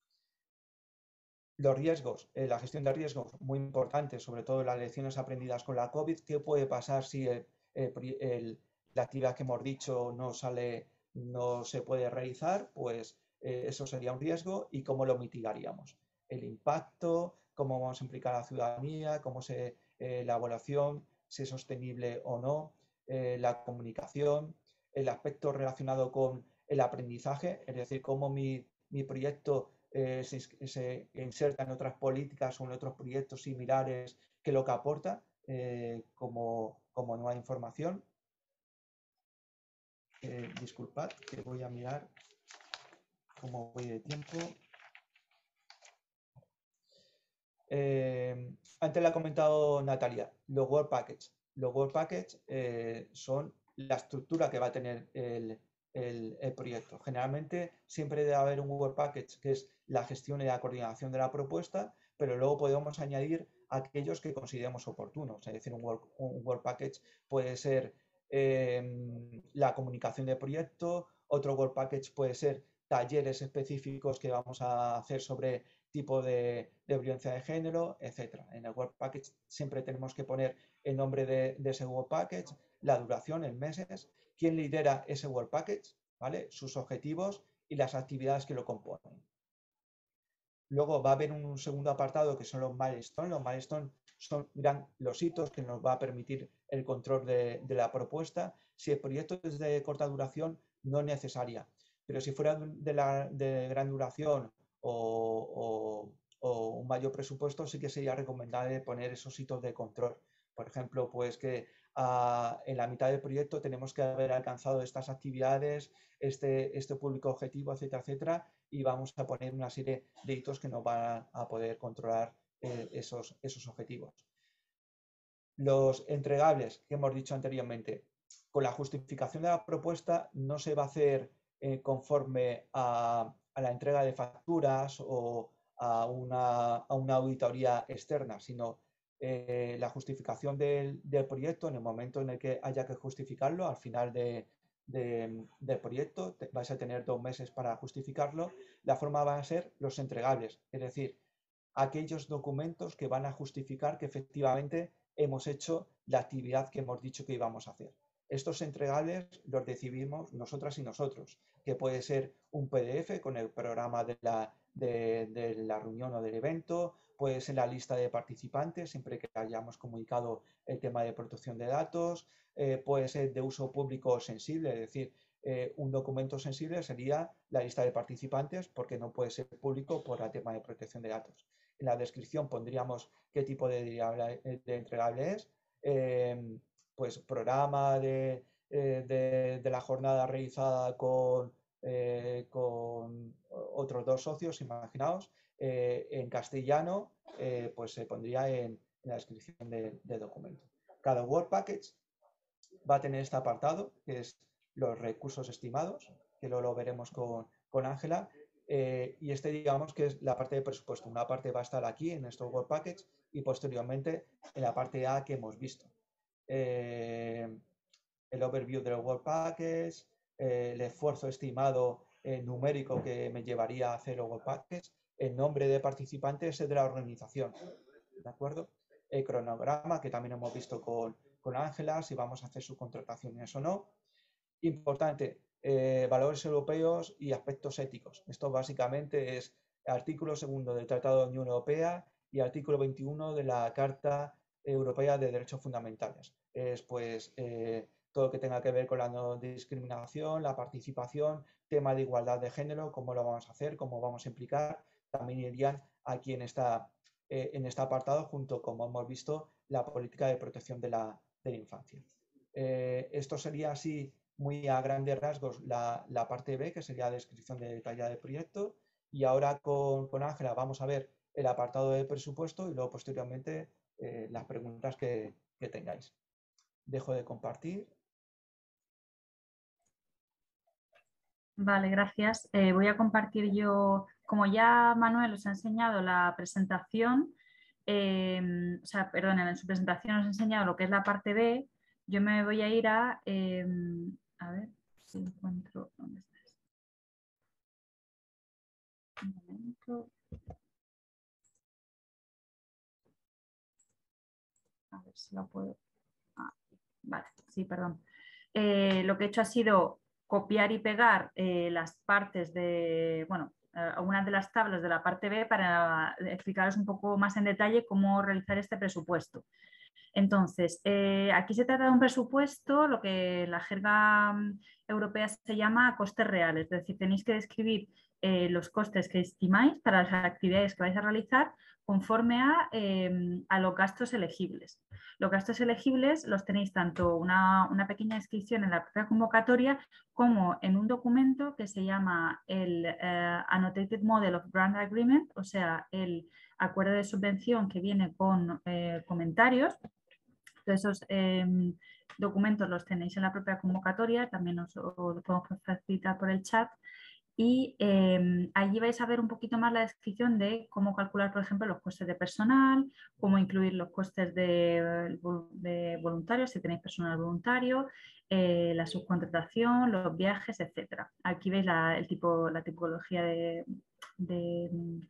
Los riesgos, eh, la gestión de riesgos, muy importante, sobre todo las lecciones aprendidas con la COVID. ¿Qué puede pasar si el, el, el, la actividad que hemos dicho no sale, no se puede realizar? Pues eh, eso sería un riesgo, y cómo lo mitigaríamos. El impacto, cómo vamos a implicar a la ciudadanía, cómo se, eh, la evaluación, si es sostenible o no, eh, la comunicación, el aspecto relacionado con el aprendizaje, es decir, cómo mi, mi proyecto Eh, se, se inserta en otras políticas o en otros proyectos similares, que lo que aporta eh, como, como nueva información. Eh, disculpad, que voy a mirar cómo voy de tiempo. Eh, antes lo ha comentado Natalia, los Work Package. Los Work Package eh, son la estructura que va a tener el, el, el proyecto. Generalmente siempre debe haber un Work Package, que es la gestión y la coordinación de la propuesta, pero luego podemos añadir aquellos que consideremos oportunos. Es decir, un Work, un work Package puede ser eh, la comunicación del proyecto, otro Work Package puede ser talleres específicos que vamos a hacer sobre tipo de, de violencia de género, etcétera. En el Work Package siempre tenemos que poner el nombre de, de ese Work Package, la duración en meses, quién lidera ese Work Package, ¿vale? Sus objetivos y las actividades que lo componen. Luego va a haber un segundo apartado que son los milestones. Los milestones son dirán, los hitos que nos va a permitir el control de, de la propuesta. Si el proyecto es de corta duración, no es necesaria. Pero si fuera de, la, de gran duración o, o, o un mayor presupuesto, sí que sería recomendable poner esos hitos de control. Por ejemplo, pues que uh, en la mitad del proyecto tenemos que haber alcanzado estas actividades, este, este público objetivo, etcétera, etcétera, y vamos a poner una serie de hitos que nos van a poder controlar eh, esos, esos objetivos. Los entregables que hemos dicho anteriormente, con la justificación de la propuesta no se va a hacer eh, conforme a, a la entrega de facturas o a una, a una auditoría externa, sino eh, la justificación del, del proyecto en el momento en el que haya que justificarlo, al final de, de, del proyecto, te, vais a tener dos meses para justificarlo. La forma va a ser los entregables, es decir, aquellos documentos que van a justificar que efectivamente hemos hecho la actividad que hemos dicho que íbamos a hacer. Estos entregables los decidimos nosotras y nosotros, que puede ser un P D F con el programa de la, de, de la reunión o del evento, puede ser la lista de participantes, siempre que hayamos comunicado el tema de protección de datos, eh, puede ser de uso público sensible, es decir, eh, un documento sensible sería la lista de participantes, porque no puede ser público por el tema de protección de datos. En la descripción pondríamos qué tipo de, de entregable es, eh, pues programa de, eh, de, de la jornada realizada con, eh, con otros dos socios, imaginaos, eh, en castellano, eh, pues se pondría en, en la descripción del de documento. Cada Work Package va a tener este apartado, que es los recursos estimados, que luego lo veremos con Ángela, eh, y este digamos que es la parte de presupuesto. Una parte va a estar aquí en estos Work Package y posteriormente en la parte A que hemos visto. Eh, el overview del Work Package, eh, el esfuerzo estimado eh, numérico que me llevaría a hacer el Work Package, el nombre de participantes de la organización, ¿de acuerdo? El cronograma que también hemos visto con con Ángela, si vamos a hacer subcontrataciones o no. Importante, eh, valores europeos y aspectos éticos. Esto básicamente es artículo segundo del Tratado de la Unión Europea y artículo veintiuno de la Carta Europea de Derechos Fundamentales. Es pues eh, todo lo que tenga que ver con la no discriminación, la participación, tema de igualdad de género, cómo lo vamos a hacer, cómo vamos a implicar, también irían aquí en, esta, eh, en este apartado junto, como hemos visto, la política de protección de la, de la infancia. Eh, esto sería así muy a grandes rasgos la, la parte B, que sería la descripción de detallada del proyecto, y ahora con Ángela vamos a ver el apartado de presupuesto y luego posteriormente eh, las preguntas que, que tengáis. Dejo de compartir. Vale, gracias. Eh, voy a compartir yo, como ya Manuel os ha enseñado la presentación, eh, o sea, perdón, en su presentación os ha enseñado lo que es la parte B, yo me voy a ir a, eh, a ver si encuentro, ¿dónde está? Un momento. A ver si lo puedo. Ah, vale, sí, perdón. Eh, lo que he hecho ha sido copiar y pegar eh, las partes de, bueno, eh, algunas de las tablas de la parte B para explicaros un poco más en detalle cómo realizar este presupuesto. Entonces, eh, aquí se trata de un presupuesto, lo que en la jerga europea se llama costes reales, es decir, tenéis que describir eh, los costes que estimáis para las actividades que vais a realizar conforme a, eh, a los gastos elegibles. Los gastos elegibles los tenéis tanto una, una pequeña descripción en la propia convocatoria como en un documento que se llama el uh, Annotated Model of Grant Agreement, o sea, el acuerdo de subvención que viene con eh, comentarios. Todos esos eh, documentos los tenéis en la propia convocatoria, también os, os lo podemos facilitar por el chat. Y eh, allí vais a ver un poquito más la descripción de cómo calcular, por ejemplo, los costes de personal, cómo incluir los costes de, de voluntarios, si tenéis personal voluntario, eh, la subcontratación, los viajes, etcétera. Aquí veis la, el tipo, la tipología de, de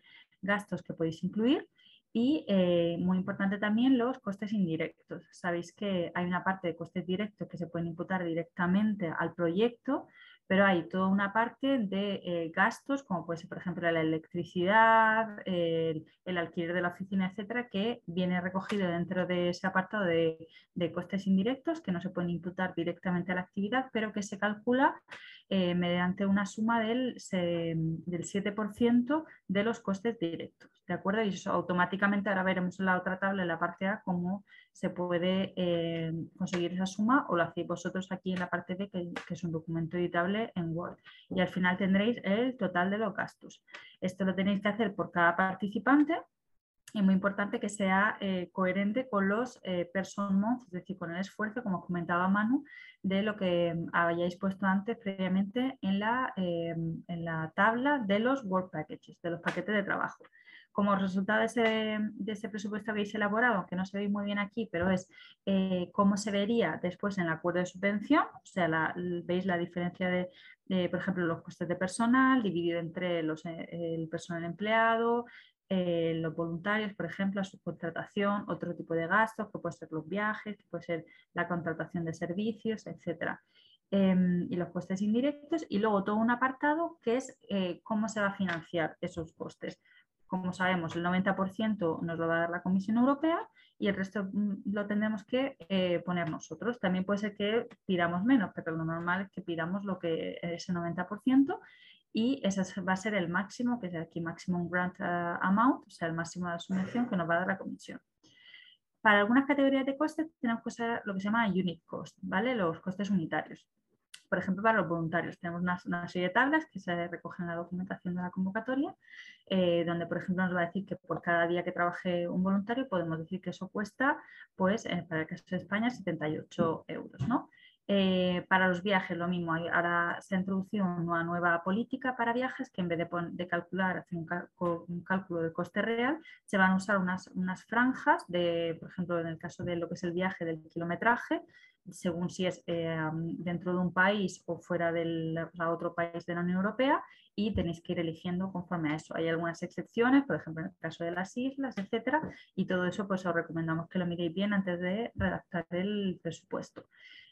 gastos que podéis incluir. Y eh, muy importante también los costes indirectos. Sabéis que hay una parte de costes directos que se pueden imputar directamente al proyecto, pero hay toda una parte de eh, gastos, como puede ser, por ejemplo, la electricidad, el, el alquiler de la oficina, etcétera, que viene recogido dentro de ese apartado de, de costes indirectos que no se pueden imputar directamente a la actividad, pero que se calcula eh, mediante una suma del, se, del siete por ciento de los costes directos. ¿De acuerdo? Y eso automáticamente, ahora veremos en la otra tabla, en la parte A, cómo se puede eh, conseguir esa suma, o lo hacéis vosotros aquí en la parte B, que, que es un documento editable en Word. Y al final tendréis el total de los gastos. Esto lo tenéis que hacer por cada participante. Y muy importante que sea eh, coherente con los eh, person months, es decir, con el esfuerzo, como comentaba Manu, de lo que hayáis puesto antes previamente en la, eh, en la tabla de los work packages, de los paquetes de trabajo. Como resultado de ese, de ese presupuesto que habéis elaborado, que no se ve muy bien aquí, pero es eh, cómo se vería después en el acuerdo de subvención, o sea, la, veis la diferencia de, de, por ejemplo, los costes de personal dividido entre los, el personal empleado, Eh, los voluntarios, por ejemplo, la subcontratación, otro tipo de gastos, que puede ser los viajes, que puede ser la contratación de servicios, etcétera. Eh, y los costes indirectos, y luego todo un apartado que es eh, cómo se va a financiar esos costes. Como sabemos, el noventa por ciento nos lo va a dar la Comisión Europea y el resto lo tendremos que eh, poner nosotros. También puede ser que pidamos menos, pero lo normal es que pidamos lo que es el noventa por ciento. Y ese va a ser el máximo, que es aquí Maximum Grant uh, Amount, o sea, el máximo de la subvención que nos va a dar la comisión. Para algunas categorías de costes tenemos que usar lo que se llama unit cost, ¿vale? Los costes unitarios. Por ejemplo, para los voluntarios tenemos una, una serie de tablas que se recogen en la documentación de la convocatoria, eh, donde, por ejemplo, nos va a decir que por cada día que trabaje un voluntario podemos decir que eso cuesta, pues, eh, para el caso de España, setenta y ocho euros, ¿no? Eh, para los viajes lo mismo, ahora se ha introducido una nueva política para viajes que en vez de, de calcular, hacer un, cal un, cálculo de coste real, se van a usar unas, unas franjas, de, por ejemplo, en el caso de lo que es el viaje del kilometraje, según si es eh, dentro de un país o fuera del o sea, otro país de la Unión Europea, y tenéis que ir eligiendo conforme a eso. Hay algunas excepciones, por ejemplo, en el caso de las islas, etcétera, y todo eso pues os recomendamos que lo miréis bien antes de redactar el presupuesto.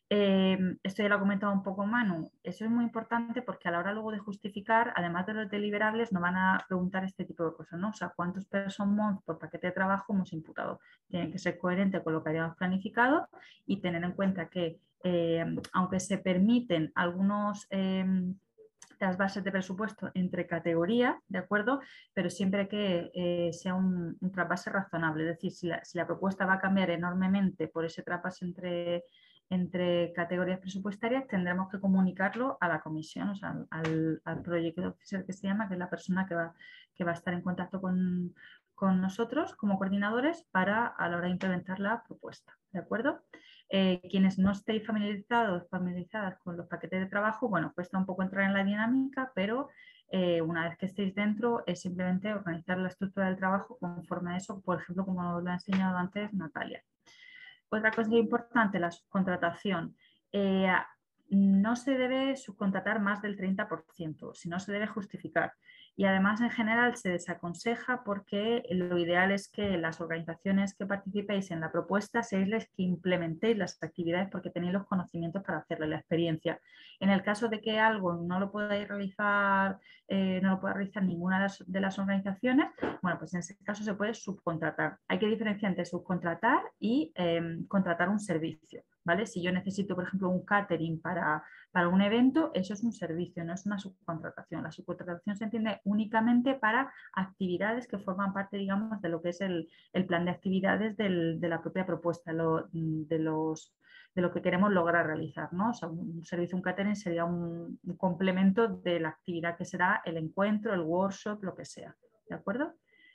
Eh, esto ya lo ha comentado un poco Manu, eso es muy importante porque a la hora luego de justificar, además de los deliberables, nos van a preguntar este tipo de cosas, ¿no? O sea, ¿cuántos person months por paquete de trabajo hemos imputado? Tienen que ser coherentes con lo que hayamos planificado y tener en cuenta que, eh, aunque se permiten algunos... Eh, las bases de presupuesto entre categorías, ¿de acuerdo? Pero siempre que eh, sea un, un trasvase razonable, es decir, si la, si la propuesta va a cambiar enormemente por ese trasvase entre entre categorías presupuestarias, tendremos que comunicarlo a la comisión, o sea, al, al project officer que se llama, que es la persona que va, que va a estar en contacto con, con nosotros como coordinadores para a la hora de implementar la propuesta, ¿de acuerdo? Eh, quienes no estéis familiarizados, familiarizadas con los paquetes de trabajo, bueno, cuesta un poco entrar en la dinámica, pero eh, una vez que estéis dentro es simplemente organizar la estructura del trabajo conforme a eso, por ejemplo, como lo ha enseñado antes Natalia. Otra cosa importante, la subcontratación. Eh, no se debe subcontratar más del treinta por ciento, si no se debe justificar. Y además, en general, se desaconseja porque lo ideal es que las organizaciones que participéis en la propuesta seáis las que implementéis las actividades porque tenéis los conocimientos para hacerlo, la experiencia. En el caso de que algo no lo podáis realizar, eh, no lo pueda realizar ninguna de las, de las organizaciones, bueno, pues en ese caso se puede subcontratar. Hay que diferenciar entre subcontratar y eh, contratar un servicio, ¿vale? Si yo necesito, por ejemplo, un catering para, para un evento, eso es un servicio, no es una subcontratación. La subcontratación se entiende únicamente para actividades que forman parte, digamos, de lo que es el, el plan de actividades del, de la propia propuesta, lo, de, los, de lo que queremos lograr realizar, ¿no? O sea, un servicio, un catering sería un, un complemento de la actividad que será el encuentro, el workshop, lo que sea, ¿de acuerdo?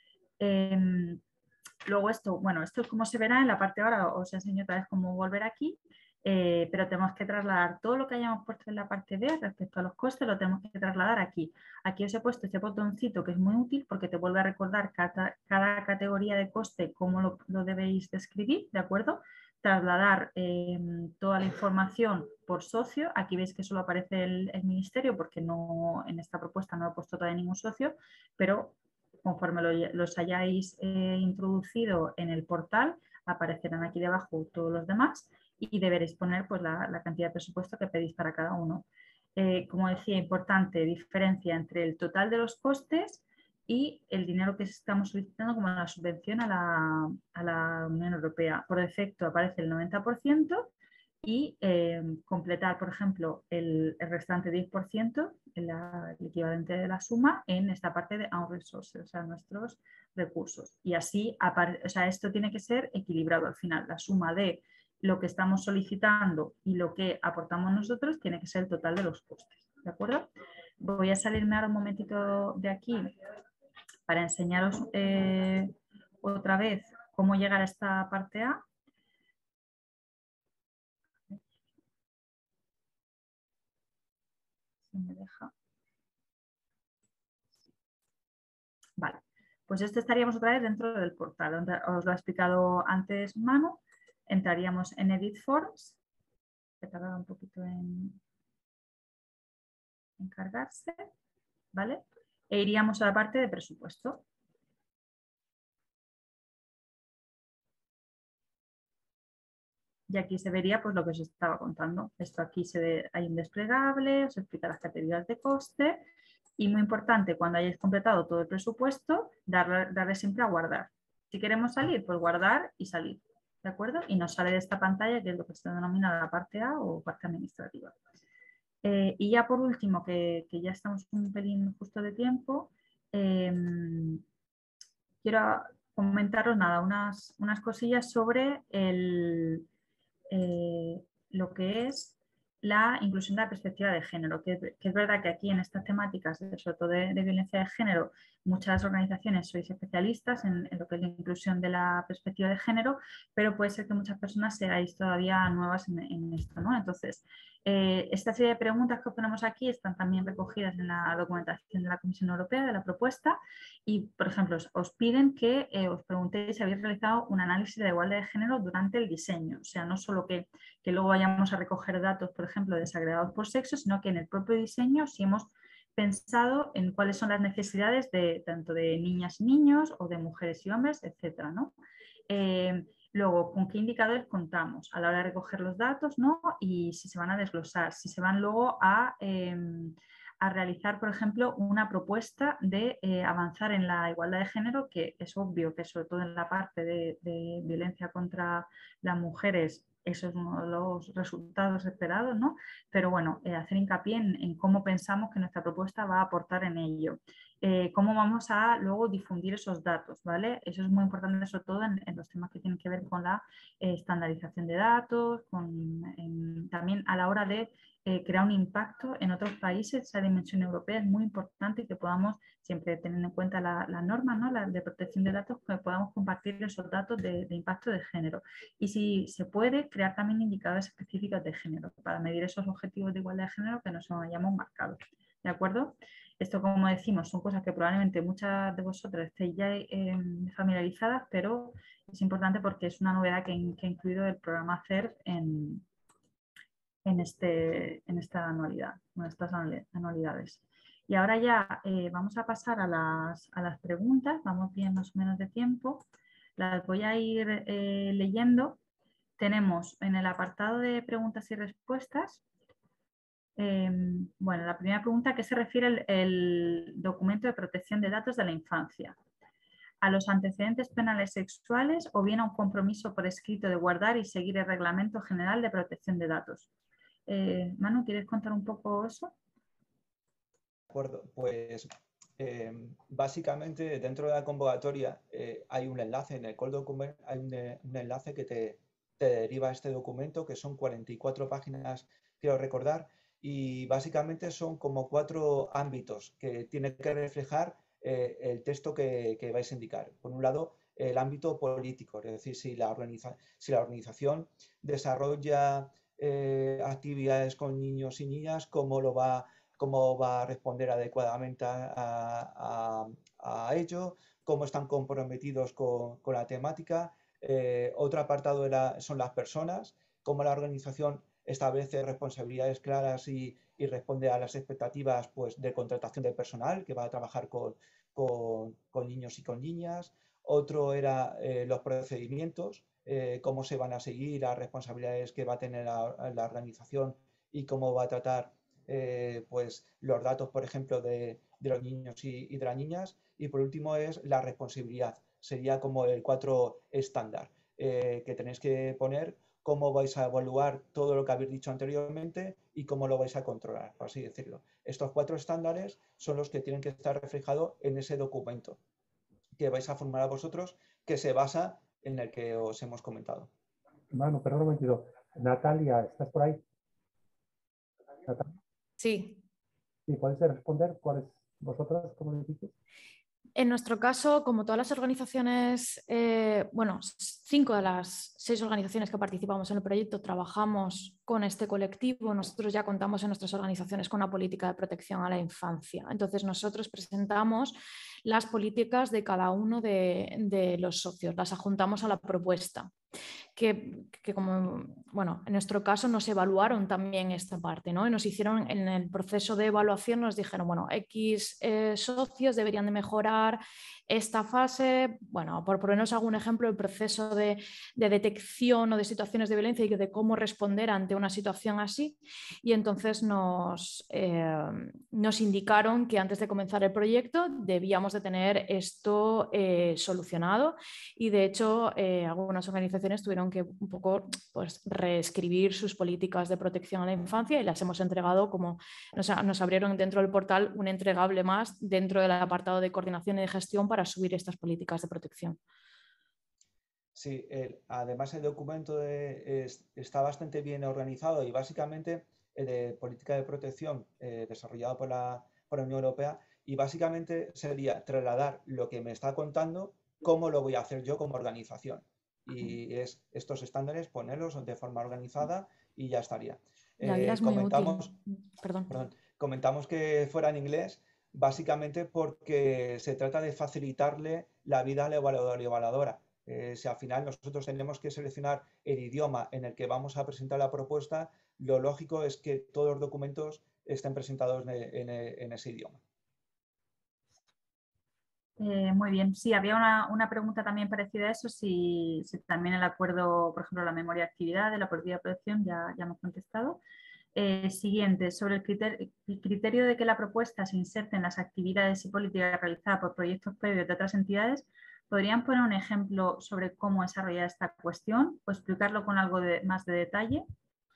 Eh, luego esto, bueno, esto es como se verá en la parte de ahora, os enseño otra vez cómo volver aquí, eh, pero tenemos que trasladar todo lo que hayamos puesto en la parte B respecto a los costes, lo tenemos que trasladar aquí. Aquí os he puesto este botoncito que es muy útil porque te vuelve a recordar cada, cada categoría de coste, cómo lo, lo debéis describir, ¿de acuerdo? Trasladar eh, toda la información por socio, aquí veis que solo aparece el, el ministerio porque no, en esta propuesta no he puesto todavía ningún socio, pero conforme lo, los hayáis eh, introducido en el portal, aparecerán aquí debajo todos los demás y deberéis poner pues, la, la cantidad de presupuesto que pedís para cada uno. Eh, como decía, importante diferencia entre el total de los costes y el dinero que estamos solicitando como la subvención a la, a la Unión Europea. Por defecto aparece el noventa por ciento y eh, completar, por ejemplo, el, el restante diez por ciento, el, el equivalente de la suma, en esta parte de our resources, o sea, nuestros recursos. Y así, o sea, esto tiene que ser equilibrado al final. La suma de lo que estamos solicitando y lo que aportamos nosotros tiene que ser el total de los costes, ¿de acuerdo? Voy a salirme ahora un momentito de aquí para enseñaros eh, otra vez cómo llegar a esta parte A. Me deja. Vale, pues esto estaríamos otra vez dentro del portal, donde os lo ha explicado antes Manu. Entraríamos en Edit Forms, que tardará un poquito en, en cargarse, ¿vale? E iríamos a la parte de presupuesto. Y aquí se vería pues lo que os estaba contando. Esto aquí se ve, hay un desplegable, os explica las categorías de coste. Y muy importante, cuando hayáis completado todo el presupuesto, darle, darle siempre a guardar. Si queremos salir, pues guardar y salir, ¿de acuerdo? Y nos sale de esta pantalla, que es lo que se denomina la parte A o parte administrativa. Eh, y ya por último, que, que ya estamos un pelín justo de tiempo, eh, quiero comentaros nada, unas, unas cosillas sobre el, eh, lo que es la inclusión de la perspectiva de género, que, que es verdad que aquí en estas temáticas, sobre todo de, de violencia de género, muchas organizaciones sois especialistas en, en lo que es la inclusión de la perspectiva de género, pero puede ser que muchas personas seáis todavía nuevas en, en esto, ¿no? Entonces, eh, esta serie de preguntas que ponemos aquí están también recogidas en la documentación de la Comisión Europea, de la propuesta, y, por ejemplo, os, os piden que eh, os preguntéis si habéis realizado un análisis de igualdad de género durante el diseño, o sea, no solo que, que luego vayamos a recoger datos, por ejemplo, desagregados por sexo, sino que en el propio diseño si hemos pensado en cuáles son las necesidades de tanto de niñas y niños o de mujeres y hombres, etcétera, ¿no? Eh, Luego, ¿con qué indicadores contamos a la hora de recoger los datos, ¿no? Y si se van a desglosar, si se van luego a, eh, a realizar, por ejemplo, una propuesta de eh, avanzar en la igualdad de género, que es obvio que sobre todo en la parte de, de violencia contra las mujeres, eso es uno de los resultados esperados, ¿no? Pero bueno, eh, hacer hincapié en, en cómo pensamos que nuestra propuesta va a aportar en ello. Eh, cómo vamos a luego difundir esos datos, ¿vale? Eso es muy importante, sobre todo en, en los temas que tienen que ver con la eh, estandarización de datos, con, en, también a la hora de eh, crear un impacto en otros países. Esa dimensión europea es muy importante, que podamos, siempre teniendo en cuenta las la normas, ¿no? La de protección de datos, que podamos compartir esos datos de, de impacto de género. Y si se puede, crear también indicadores específicos de género para medir esos objetivos de igualdad de género que nos hayamos marcado. ¿De acuerdo? Esto, como decimos, son cosas que probablemente muchas de vosotras estéis ya eh, familiarizadas, pero es importante porque es una novedad que, que ha incluido el programa C E R en, en, este, en esta anualidad, en estas anualidades. Y ahora ya eh, vamos a pasar a las, a las preguntas, vamos bien más o menos de tiempo. Las voy a ir eh, leyendo. Tenemos en el apartado de preguntas y respuestas, Eh, bueno, la primera pregunta, ¿a qué se refiere el, el documento de protección de datos de la infancia? ¿A los antecedentes penales sexuales o bien a un compromiso por escrito de guardar y seguir el Reglamento General de Protección de Datos? Eh, Manu, ¿quieres contar un poco eso? De acuerdo, pues eh, básicamente dentro de la convocatoria eh, hay un enlace, en el Call Document hay un, un enlace que te, te deriva a este documento, que son cuarenta y cuatro páginas, quiero recordar, y básicamente son como cuatro ámbitos que tiene que reflejar eh, el texto que, que vais a indicar. Por un lado, el ámbito político, es decir, si la, organiza, si la organización desarrolla eh, actividades con niños y niñas, cómo lo va, cómo va a responder adecuadamente a, a, a ello, cómo están comprometidos con, con la temática. Eh, otro apartado era, son las personas, cómo la organización establece responsabilidades claras y, y responde a las expectativas, pues, de contratación de personal que va a trabajar con, con, con niños y con niñas. Otro era eh, los procedimientos, eh, cómo se van a seguir, las responsabilidades que va a tener la, la organización y cómo va a tratar eh, pues, los datos, por ejemplo, de, de los niños y, y de las niñas. Y por último es la responsabilidad. Sería como el cuatro estándar eh, que tenéis que poner, cómo vais a evaluar todo lo que habéis dicho anteriormente y cómo lo vais a controlar, por así decirlo. Estos cuatro estándares son los que tienen que estar reflejados en ese documento que vais a formular vosotros, que se basa en el que os hemos comentado. Manu, perdón un momentito. Natalia, ¿estás por ahí? ¿Natalia? Sí. ¿Y puedes responder cuáles vosotras, cómo lo dices? En nuestro caso, como todas las organizaciones, eh, bueno, cinco de las seis organizaciones que participamos en el proyecto trabajamos con este colectivo. Nosotros ya contamos en nuestras organizaciones con una política de protección a la infancia. Entonces, nosotros presentamos las políticas de cada uno de, de los socios, las adjuntamos a la propuesta. Que, que como, bueno, en nuestro caso nos evaluaron también esta parte, ¿no? Y nos hicieron, en el proceso de evaluación nos dijeron, bueno, X eh, socios deberían de mejorar esta fase. Bueno, por ponernos algún ejemplo, el proceso de, de detección o de situaciones de violencia y de cómo responder ante una situación así. Y entonces nos, eh, nos indicaron que antes de comenzar el proyecto debíamos de tener esto eh, solucionado, y de hecho eh, algunas organizaciones tuvieron que un poco, pues, reescribir sus políticas de protección a la infancia, y las hemos entregado como nos, nos abrieron dentro del portal un entregable más dentro del apartado de coordinación y de gestión para subir estas políticas de protección. Sí, el, además el documento de, es, está bastante bien organizado, y básicamente el de política de protección eh, desarrollado por la, por la Unión Europea, y básicamente sería trasladar lo que me está contando, cómo lo voy a hacer yo como organización. Y es estos estándares, ponerlos de forma organizada y ya estaría. La guía Eh, es muy comentamos, útil. Perdón. perdón, comentamos que fuera en inglés, básicamente porque se trata de facilitarle la vida al evaluador y evaluadora. Eh, si al final nosotros tenemos que seleccionar el idioma en el que vamos a presentar la propuesta, lo lógico es que todos los documentos estén presentados en, en, en ese idioma. Eh, muy bien, sí, había una, una pregunta también parecida a eso, si, si también el acuerdo, por ejemplo, la memoria de actividades, la política de producción, ya, ya hemos contestado. Eh, siguiente, sobre el criterio, el criterio de que la propuesta se inserte en las actividades y políticas realizadas por proyectos previos de otras entidades, ¿podrían poner un ejemplo sobre cómo desarrollar esta cuestión o explicarlo con algo de, más de detalle?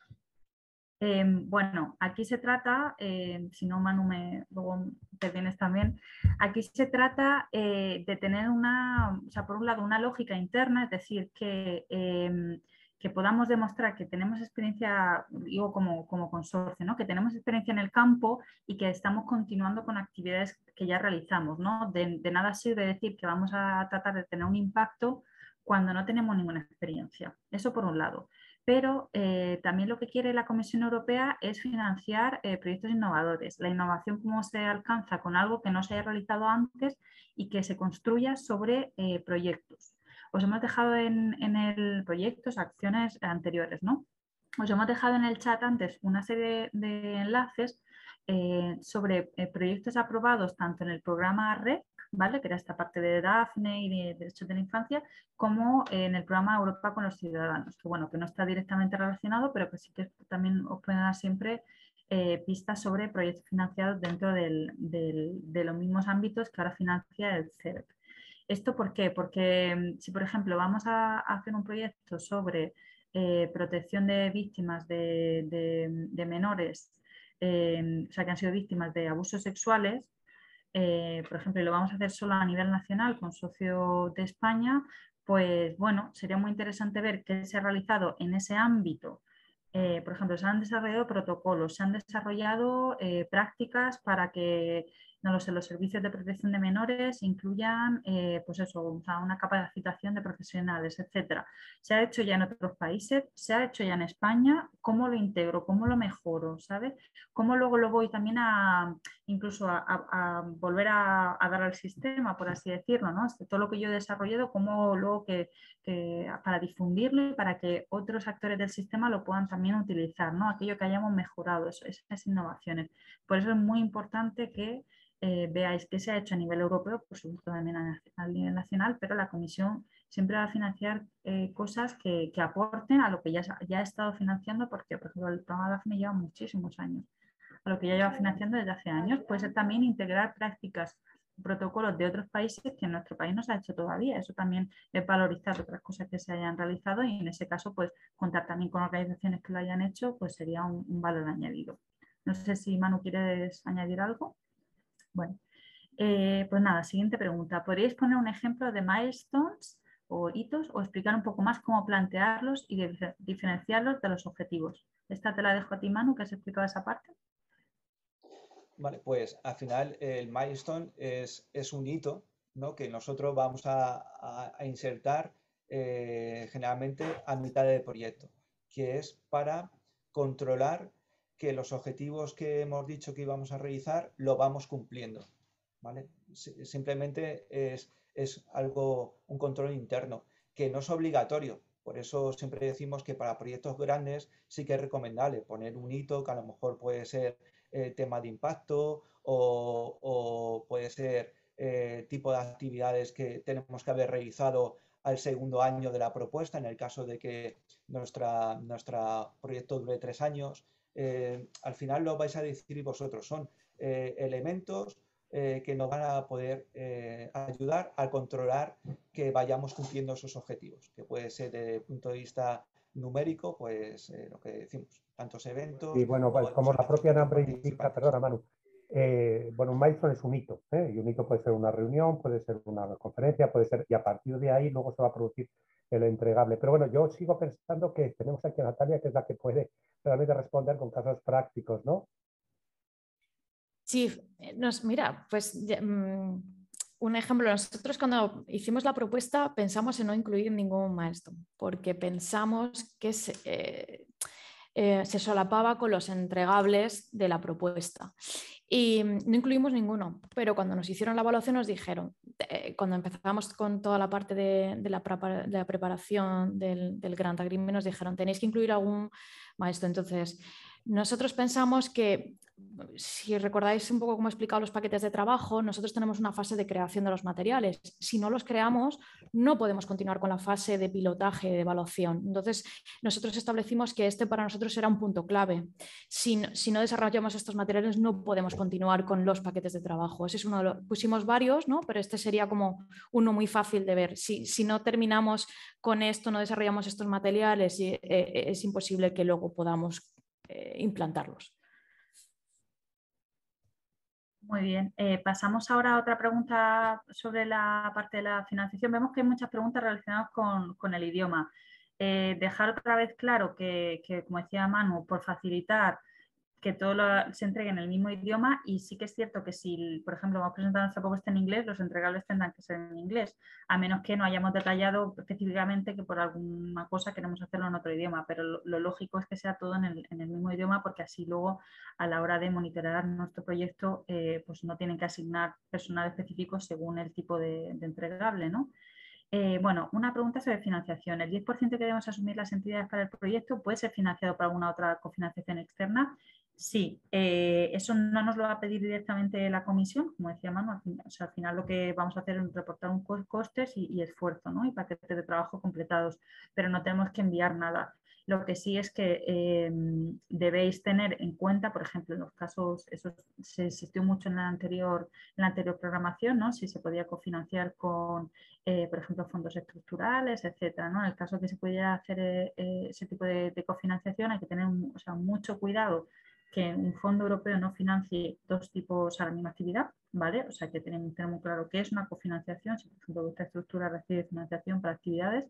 Eh, bueno, aquí se trata, eh, si no Manu me luego intervienes también, aquí se trata eh, de tener una, o sea, por un lado una lógica interna, es decir, que, eh, que podamos demostrar que tenemos experiencia, digo como, como consorcio, ¿no? Que tenemos experiencia en el campo y que estamos continuando con actividades que ya realizamos, ¿no? De, de nada sirve decir que vamos a tratar de tener un impacto cuando no tenemos ninguna experiencia. Eso por un lado. Pero eh, también lo que quiere la Comisión Europea es financiar eh, proyectos innovadores. La innovación, cómo se alcanza con algo que no se haya realizado antes y que se construya sobre eh, proyectos. Os hemos dejado en, en el proyectos, acciones anteriores, ¿no? Os hemos dejado en el chat antes una serie de, de enlaces eh, sobre eh, proyectos aprobados tanto en el programa R E C, ¿vale? Que era esta parte de Daphne y de Derechos de la Infancia, como en el programa Europa con los Ciudadanos, que bueno, que no está directamente relacionado, pero que sí que también os pueden dar siempre eh, pistas sobre proyectos financiados dentro del, del, de los mismos ámbitos que ahora financia el C E R E C. ¿Esto por qué? Porque si, por ejemplo, vamos a hacer un proyecto sobre eh, protección de víctimas de, de, de menores, eh, o sea, que han sido víctimas de abusos sexuales, eh, por ejemplo, y lo vamos a hacer solo a nivel nacional con socio de España, pues bueno, sería muy interesante ver qué se ha realizado en ese ámbito. Eh, por ejemplo, se han desarrollado protocolos, se han desarrollado eh, prácticas para que no lo sé, los servicios de protección de menores incluyan eh, pues eso, una capacitación de profesionales, etcétera. Se ha hecho ya en otros países, se ha hecho ya en España. ¿Cómo lo integro? ¿Cómo lo mejoro? ¿Sabes? ¿Cómo luego lo voy también a incluso a, a, a volver a, a dar al sistema, por así decirlo, ¿no? Todo lo que yo he desarrollado, cómo luego que, que para difundirlo y para que otros actores del sistema lo puedan también utilizar, ¿no? Aquello que hayamos mejorado, eso, esas innovaciones. Por eso es muy importante que eh, veáis qué se ha hecho a nivel europeo, por supuesto también a, a nivel nacional, pero la Comisión siempre va a financiar eh, cosas que, que aporten a lo que ya, ya ha estado financiando, porque por ejemplo el programa Daphne lleva muchísimos años, a lo que ya lleva financiando desde hace años. Puede ser también integrar prácticas, protocolos de otros países que en nuestro país no se ha hecho todavía. Eso también es valorizar otras cosas que se hayan realizado y en ese caso pues contar también con organizaciones que lo hayan hecho, pues sería un, un valor añadido. No sé si Manu quieres añadir algo. Bueno, eh, pues nada, siguiente pregunta. ¿Podríais poner un ejemplo de milestones o hitos o explicar un poco más cómo plantearlos y diferenciarlos de los objetivos? Esta te la dejo a ti, Manu, que has explicado esa parte. Vale, pues al final el milestone es, es un hito, ¿no? Que nosotros vamos a, a, a insertar eh, generalmente a mitad del proyecto, que es para controlar que los objetivos que hemos dicho que íbamos a realizar lo vamos cumpliendo, ¿vale? Simplemente es, es algo, un control interno, que no es obligatorio. Por eso siempre decimos que para proyectos grandes sí que es recomendable poner un hito que a lo mejor puede ser eh, tema de impacto o, o puede ser eh, tipo de actividades que tenemos que haber realizado al segundo año de la propuesta, en el caso de que nuestra, nuestro proyecto dure tres años. Eh, al final lo vais a decidir vosotros. Son eh, elementos eh, que nos van a poder eh, ayudar a controlar que vayamos cumpliendo esos objetivos, que puede ser desde el punto de vista numérico, pues eh, lo que decimos, tantos eventos. Y bueno, pues, como la propia nombre indica, perdona Manu, eh, bueno, un milestone es un hito, ¿eh? Y un hito puede ser una reunión, puede ser una conferencia, puede ser, y a partir de ahí luego se va a producir el entregable. Pero bueno, yo sigo pensando que tenemos aquí a Natalia, que es la que puede realmente responder con casos prácticos, ¿no? Sí, nos, mira, pues ya, um, un ejemplo, nosotros cuando hicimos la propuesta pensamos en no incluir ningún milestone, porque pensamos que se, eh, eh, se solapaba con los entregables de la propuesta. Y no incluimos ninguno, pero cuando nos hicieron la evaluación nos dijeron, eh, cuando empezamos con toda la parte de, de, la, de la preparación del, del Grant Agreement, nos dijeron, tenéis que incluir algún maestro. Entonces, Nosotros pensamos que, si recordáis un poco cómo he explicado los paquetes de trabajo, nosotros tenemos una fase de creación de los materiales. Si no los creamos, no podemos continuar con la fase de pilotaje, de evaluación. Entonces, nosotros establecimos que este para nosotros era un punto clave. Si, si no desarrollamos estos materiales, no podemos continuar con los paquetes de trabajo. Ese es uno de los, pusimos varios, ¿no? Pero este sería como uno muy fácil de ver. Si, si no terminamos con esto, no desarrollamos estos materiales, eh, eh, es imposible que luego podamos eh, implantarlos. Muy bien, eh, pasamos ahora a otra pregunta sobre la parte de la financiación. Vemos que hay muchas preguntas relacionadas con, con el idioma. Eh, dejar otra vez claro que, que, como decía Manu, por facilitar que todo lo, se entregue en el mismo idioma, y sí que es cierto que si, por ejemplo, vamos a presentar nuestra propuesta en inglés, los entregables tendrán que ser en inglés, a menos que no hayamos detallado específicamente que por alguna cosa queremos hacerlo en otro idioma, pero lo, lo lógico es que sea todo en el, en el mismo idioma, porque así luego a la hora de monitorear nuestro proyecto eh, pues no tienen que asignar personal específico según el tipo de, de entregable, ¿no? Eh, bueno, una pregunta sobre financiación. ¿El diez por ciento que debemos asumir las entidades para el proyecto puede ser financiado por alguna otra cofinanciación externa? Sí, eh, eso no nos lo va a pedir directamente la comisión, como decía Manu, al final, o sea, al final lo que vamos a hacer es reportar un costes y, y esfuerzo, ¿no? Y paquetes de trabajo completados, pero no tenemos que enviar nada. Lo que sí es que eh, debéis tener en cuenta, por ejemplo, en los casos, eso se existió mucho en la anterior, en la anterior programación, ¿no? Si se podía cofinanciar con, eh, por ejemplo, fondos estructurales, etcétera, ¿no? En el caso que se pudiera hacer eh, ese tipo de, de cofinanciación, hay que tener un, o sea, mucho cuidado que un fondo europeo no financie dos tipos a la misma actividad, ¿vale? O sea, que tenemos que tener muy claro qué es una cofinanciación, si por ejemplo esta estructura recibe financiación para actividades,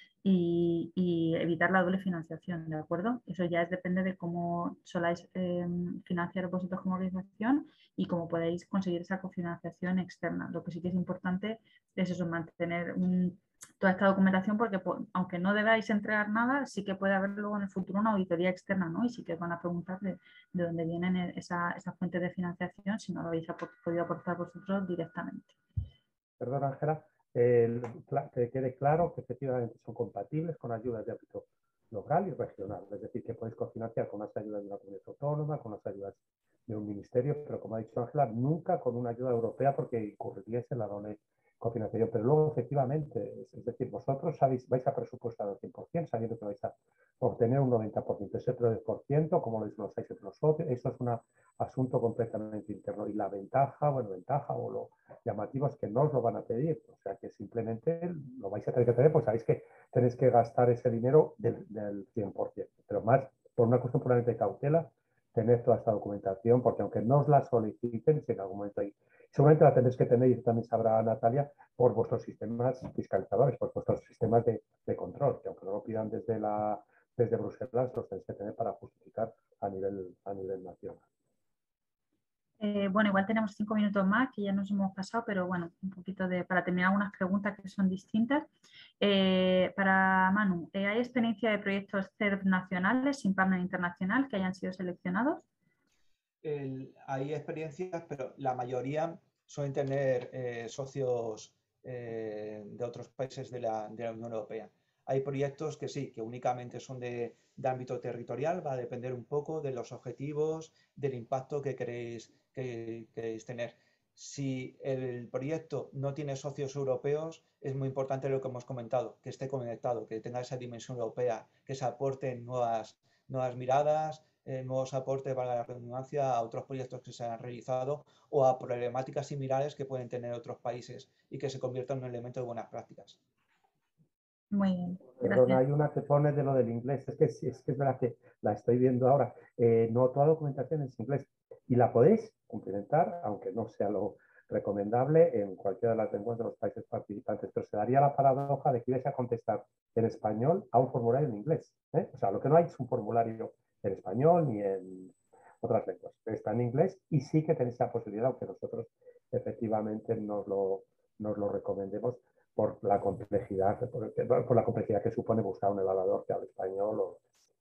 y, y evitar la doble financiación, ¿de acuerdo? Eso ya es, depende de cómo soláis eh, financiar vosotros como organización y cómo podéis conseguir esa cofinanciación externa. Lo que sí que es importante es eso, mantener un, toda esta documentación, porque por, aunque no debáis entregar nada, sí que puede haber luego en el futuro una auditoría externa, ¿no? Y sí que van a preguntar de, de dónde vienen esa, esas fuentes de financiación si no lo habéis podido aportar vosotros directamente. Perdón, Ángela, eh, que quede claro que efectivamente son compatibles con ayudas de ámbito local y regional, es decir, que podéis cofinanciar con unas ayudas de una comunidad autónoma, con unas ayudas de un ministerio, pero como ha dicho Ángela, nunca con una ayuda europea porque incurriríais en la doble cofinanciación. Pero luego, efectivamente, es decir, vosotros sabéis, vais a presupuestar al cien por cien sabiendo que vais a obtener un noventa por ciento. Ese tres por ciento, como lo desglosáis entre los socios, eso es un asunto completamente interno. Y la ventaja, bueno, ventaja o lo llamativo es que no os lo van a pedir, o sea que simplemente lo vais a tener que tener, pues sabéis que tenéis que gastar ese dinero del, del cien por ciento, pero más por una cuestión puramente de cautela, tener toda esta documentación, porque aunque no os la soliciten, si en algún momento hay, seguramente la tendréis que tener, y también sabrá Natalia, por vuestros sistemas fiscalizadores, por vuestros sistemas de, de control, que aunque no lo pidan desde, la, desde Bruselas, los tenéis que tener para justificar a nivel, a nivel nacional. Eh, bueno, igual tenemos cinco minutos más, que ya nos hemos pasado, pero bueno, un poquito de, para terminar algunas preguntas que son distintas. Eh, para Manu, ¿eh, ¿hay experiencia de proyectos C E R P nacionales sin partner internacional que hayan sido seleccionados? El, hay experiencias, pero la mayoría suelen tener eh, socios eh, de otros países de la, de la Unión Europea. Hay proyectos que sí, que únicamente son de, de ámbito territorial, va a depender un poco de los objetivos, del impacto que queréis, que queréis tener. Si el proyecto no tiene socios europeos, es muy importante lo que hemos comentado, que esté conectado, que tenga esa dimensión europea, que se aporten nuevas, nuevas miradas, eh, nuevos aportes, valga la redundancia, a otros proyectos que se han realizado o a problemáticas similares que pueden tener otros países y que se conviertan en un elemento de buenas prácticas. Muy bien, Perdona, gracias. hay una que pone de lo del inglés, es que es, es, que es verdad que la estoy viendo ahora, eh, no toda documentación es inglés y la podéis cumplimentar, aunque no sea lo recomendable en cualquiera de las lenguas de los países participantes, pero se daría la paradoja de que ibais a contestar en español a un formulario en inglés, ¿eh? O sea, lo que no hay es un formulario en español ni en otras lenguas, está en inglés y sí que tenéis la posibilidad, aunque nosotros efectivamente nos lo, nos lo recomendemos, por la complejidad, por, por la complejidad que supone buscar un evaluador que hable español. O...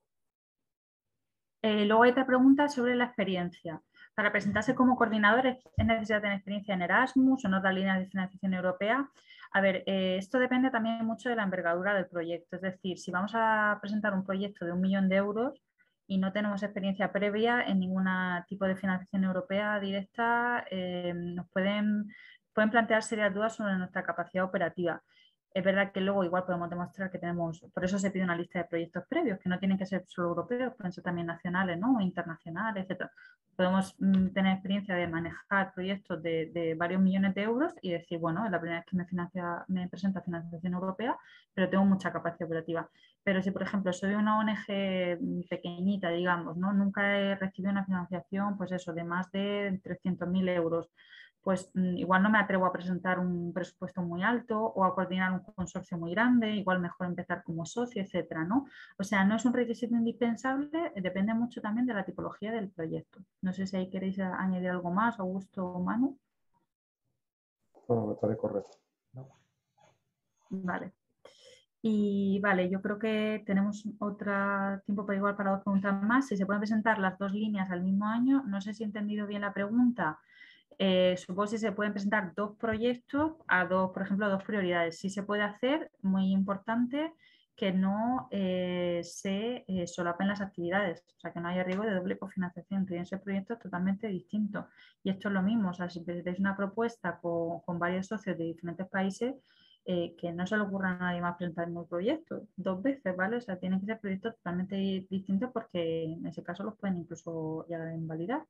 Eh, luego hay otra pregunta sobre la experiencia. Para presentarse como coordinador es necesario tener experiencia en Erasmus o en otras líneas de financiación europea. A ver, eh, esto depende también mucho de la envergadura del proyecto. Es decir, si vamos a presentar un proyecto de un millón de euros, y no tenemos experiencia previa en ningún tipo de financiación europea directa, eh, nos pueden, pueden plantear serias dudas sobre nuestra capacidad operativa. Es verdad que luego igual podemos demostrar que tenemos, por eso se pide una lista de proyectos previos, que no tienen que ser solo europeos, pueden ser también nacionales, ¿no? O internacionales, etcétera. Podemos mm, tener experiencia de manejar proyectos de, de varios millones de euros y decir, bueno, es la primera vez que me, financia, me presenta financiación europea, pero tengo mucha capacidad operativa. Pero si, por ejemplo, soy una O N G pequeñita, digamos, ¿no? Nunca he recibido una financiación, pues eso, de más de trescientos mil euros, pues igual no me atrevo a presentar un presupuesto muy alto o a coordinar un consorcio muy grande, igual mejor empezar como socio, etcétera, ¿no? O sea, no es un requisito indispensable, depende mucho también de la tipología del proyecto. No sé si ahí queréis añadir algo más, Augusto o Manu. Bueno, me parece correcto. Vale. Y vale, yo creo que tenemos otro tiempo para igual para dos preguntas más. Si se pueden presentar las dos líneas al mismo año, no sé si he entendido bien la pregunta. Eh, supongo si se pueden presentar dos proyectos a dos, por ejemplo, a dos prioridades. Sí se puede hacer, muy importante, que no eh, se eh, solapen las actividades, o sea, que no haya riesgo de doble cofinanciación. Tienen que ser proyectos totalmente distintos. Y esto es lo mismo, o sea, si presentáis una propuesta con, con varios socios de diferentes países, eh, que no se le ocurra a nadie más presentar el mismo proyecto dos veces, ¿vale? O sea, tienen que ser proyectos totalmente distintos porque en ese caso los pueden incluso llegar a invalidar.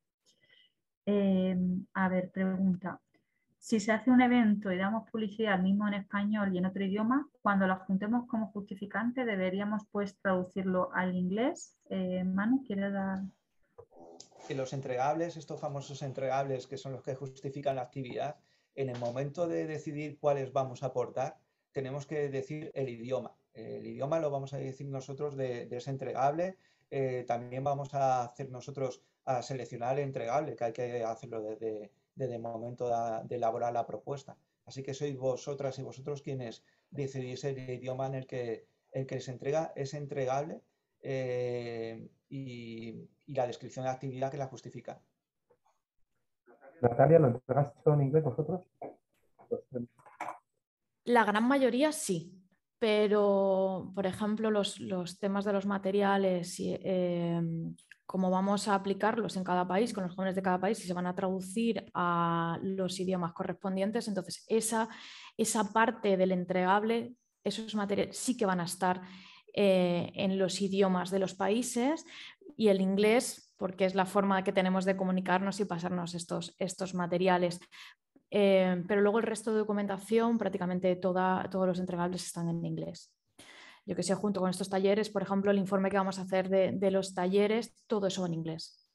Eh, a ver, pregunta. Si se hace un evento y damos publicidad al mismo en español y en otro idioma, cuando lo juntemos como justificante, deberíamos pues traducirlo al inglés. Eh, Manu, ¿quieres dar? Que los entregables, estos famosos entregables que son los que justifican la actividad, en el momento de decidir cuáles vamos a aportar, tenemos que decir el idioma. El idioma lo vamos a decir nosotros de, de ese entregable. Eh, también vamos a hacer nosotros a seleccionar el entregable, que hay que hacerlo desde, desde el momento de, de elaborar la propuesta. Así que sois vosotras y vosotros quienes decidís el idioma en el que, el que se entrega ese entregable eh, y, y la descripción de la actividad que la justifica. Natalia, ¿lo entregaste todo en inglés vosotros? La gran mayoría sí, pero por ejemplo los, los temas de los materiales y eh, cómo vamos a aplicarlos en cada país, con los jóvenes de cada país, si se van a traducir a los idiomas correspondientes, entonces esa, esa parte del entregable, esos materiales sí que van a estar eh, en los idiomas de los países, y el inglés porque es la forma que tenemos de comunicarnos y pasarnos estos, estos materiales. Eh, pero luego el resto de documentación, prácticamente toda, todos los entregables están en inglés. Yo que sé, junto con estos talleres, por ejemplo, el informe que vamos a hacer de, de los talleres, todo eso en inglés.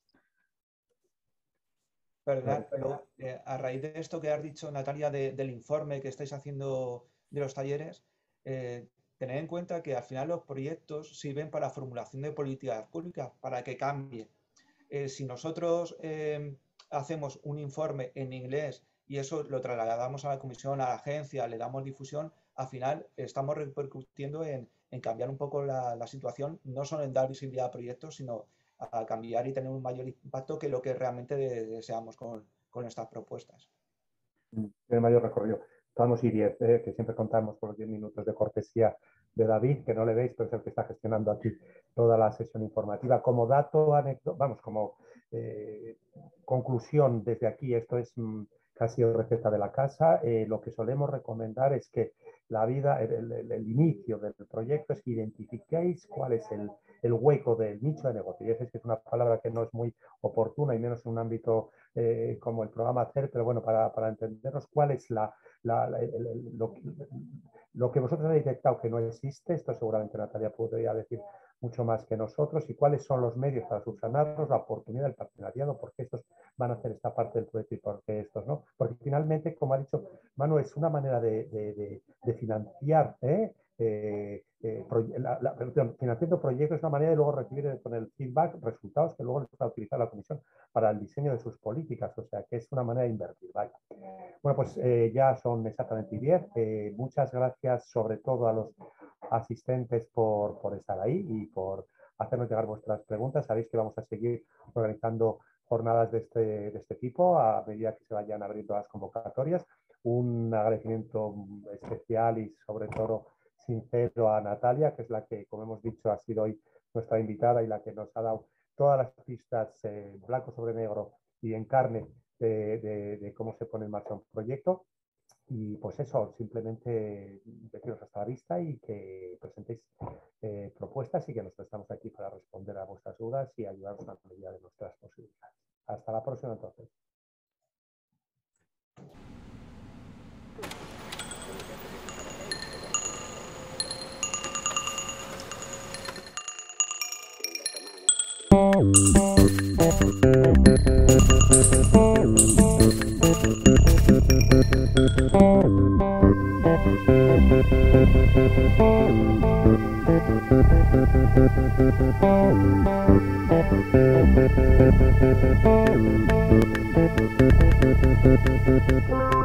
¿Verdad? Pero eh, a raíz de esto que has dicho, Natalia, de, del informe que estáis haciendo de los talleres, eh, tened en cuenta que al final los proyectos sirven para formulación de políticas públicas, para que cambie. Eh, si nosotros eh, hacemos un informe en inglés y eso lo trasladamos a la comisión, a la agencia, le damos difusión, al final estamos repercutiendo en, en cambiar un poco la, la situación, no solo en dar visibilidad a proyectos, sino a cambiar y tener un mayor impacto que lo que realmente deseamos con, con estas propuestas. Tiene mayor recorrido. Estamos y diez, eh, que siempre contamos por los diez minutos de cortesía de David, que no le veis, pero es el que está gestionando aquí toda la sesión informativa. Como dato, anécdota, vamos, como eh, conclusión desde aquí, esto es mm, casi receta de la casa, eh, lo que solemos recomendar es que la vida, el, el, el inicio del proyecto es que identifiquéis cuál es el, el hueco del nicho de negocio. Y esa es una palabra que no es muy oportuna y menos en un ámbito eh, como el programa hacer, pero bueno, para, para entendernos cuál es la, la, la el, el, lo, lo que vosotros habéis detectado que no existe, esto seguramente Natalia podría decir mucho más que nosotros, y cuáles son los medios para subsanarlos, la oportunidad del partenariado, porque estos van a hacer esta parte del proyecto y porque estos no. Porque finalmente, como ha dicho Manu, es una manera de, de, de, de financiar, ¿eh? Eh, eh, la, la, financiando proyectos es una manera de luego recibir con el feedback resultados que luego les va a utilizar la comisión para el diseño de sus políticas, o sea que es una manera de invertir. Vaya. Bueno, pues eh, ya son exactamente diez. Eh, muchas gracias sobre todo a los asistentes por, por estar ahí y por hacernos llegar vuestras preguntas. Sabéis que vamos a seguir organizando jornadas de este, de este tipo a medida que se vayan abriendo las convocatorias. Un agradecimiento especial y sobre todo sincero a Natalia, que es la que, como hemos dicho, ha sido hoy nuestra invitada y la que nos ha dado todas las pistas eh, blanco sobre negro y en carne de, de, de cómo se pone en marcha un proyecto. Y pues eso, simplemente deciros hasta la vista y que presentéis eh, propuestas y que nosotros estamos aquí para responder a vuestras dudas y ayudaros a la medida de nuestras posibilidades. Hasta la próxima entonces. Thank you.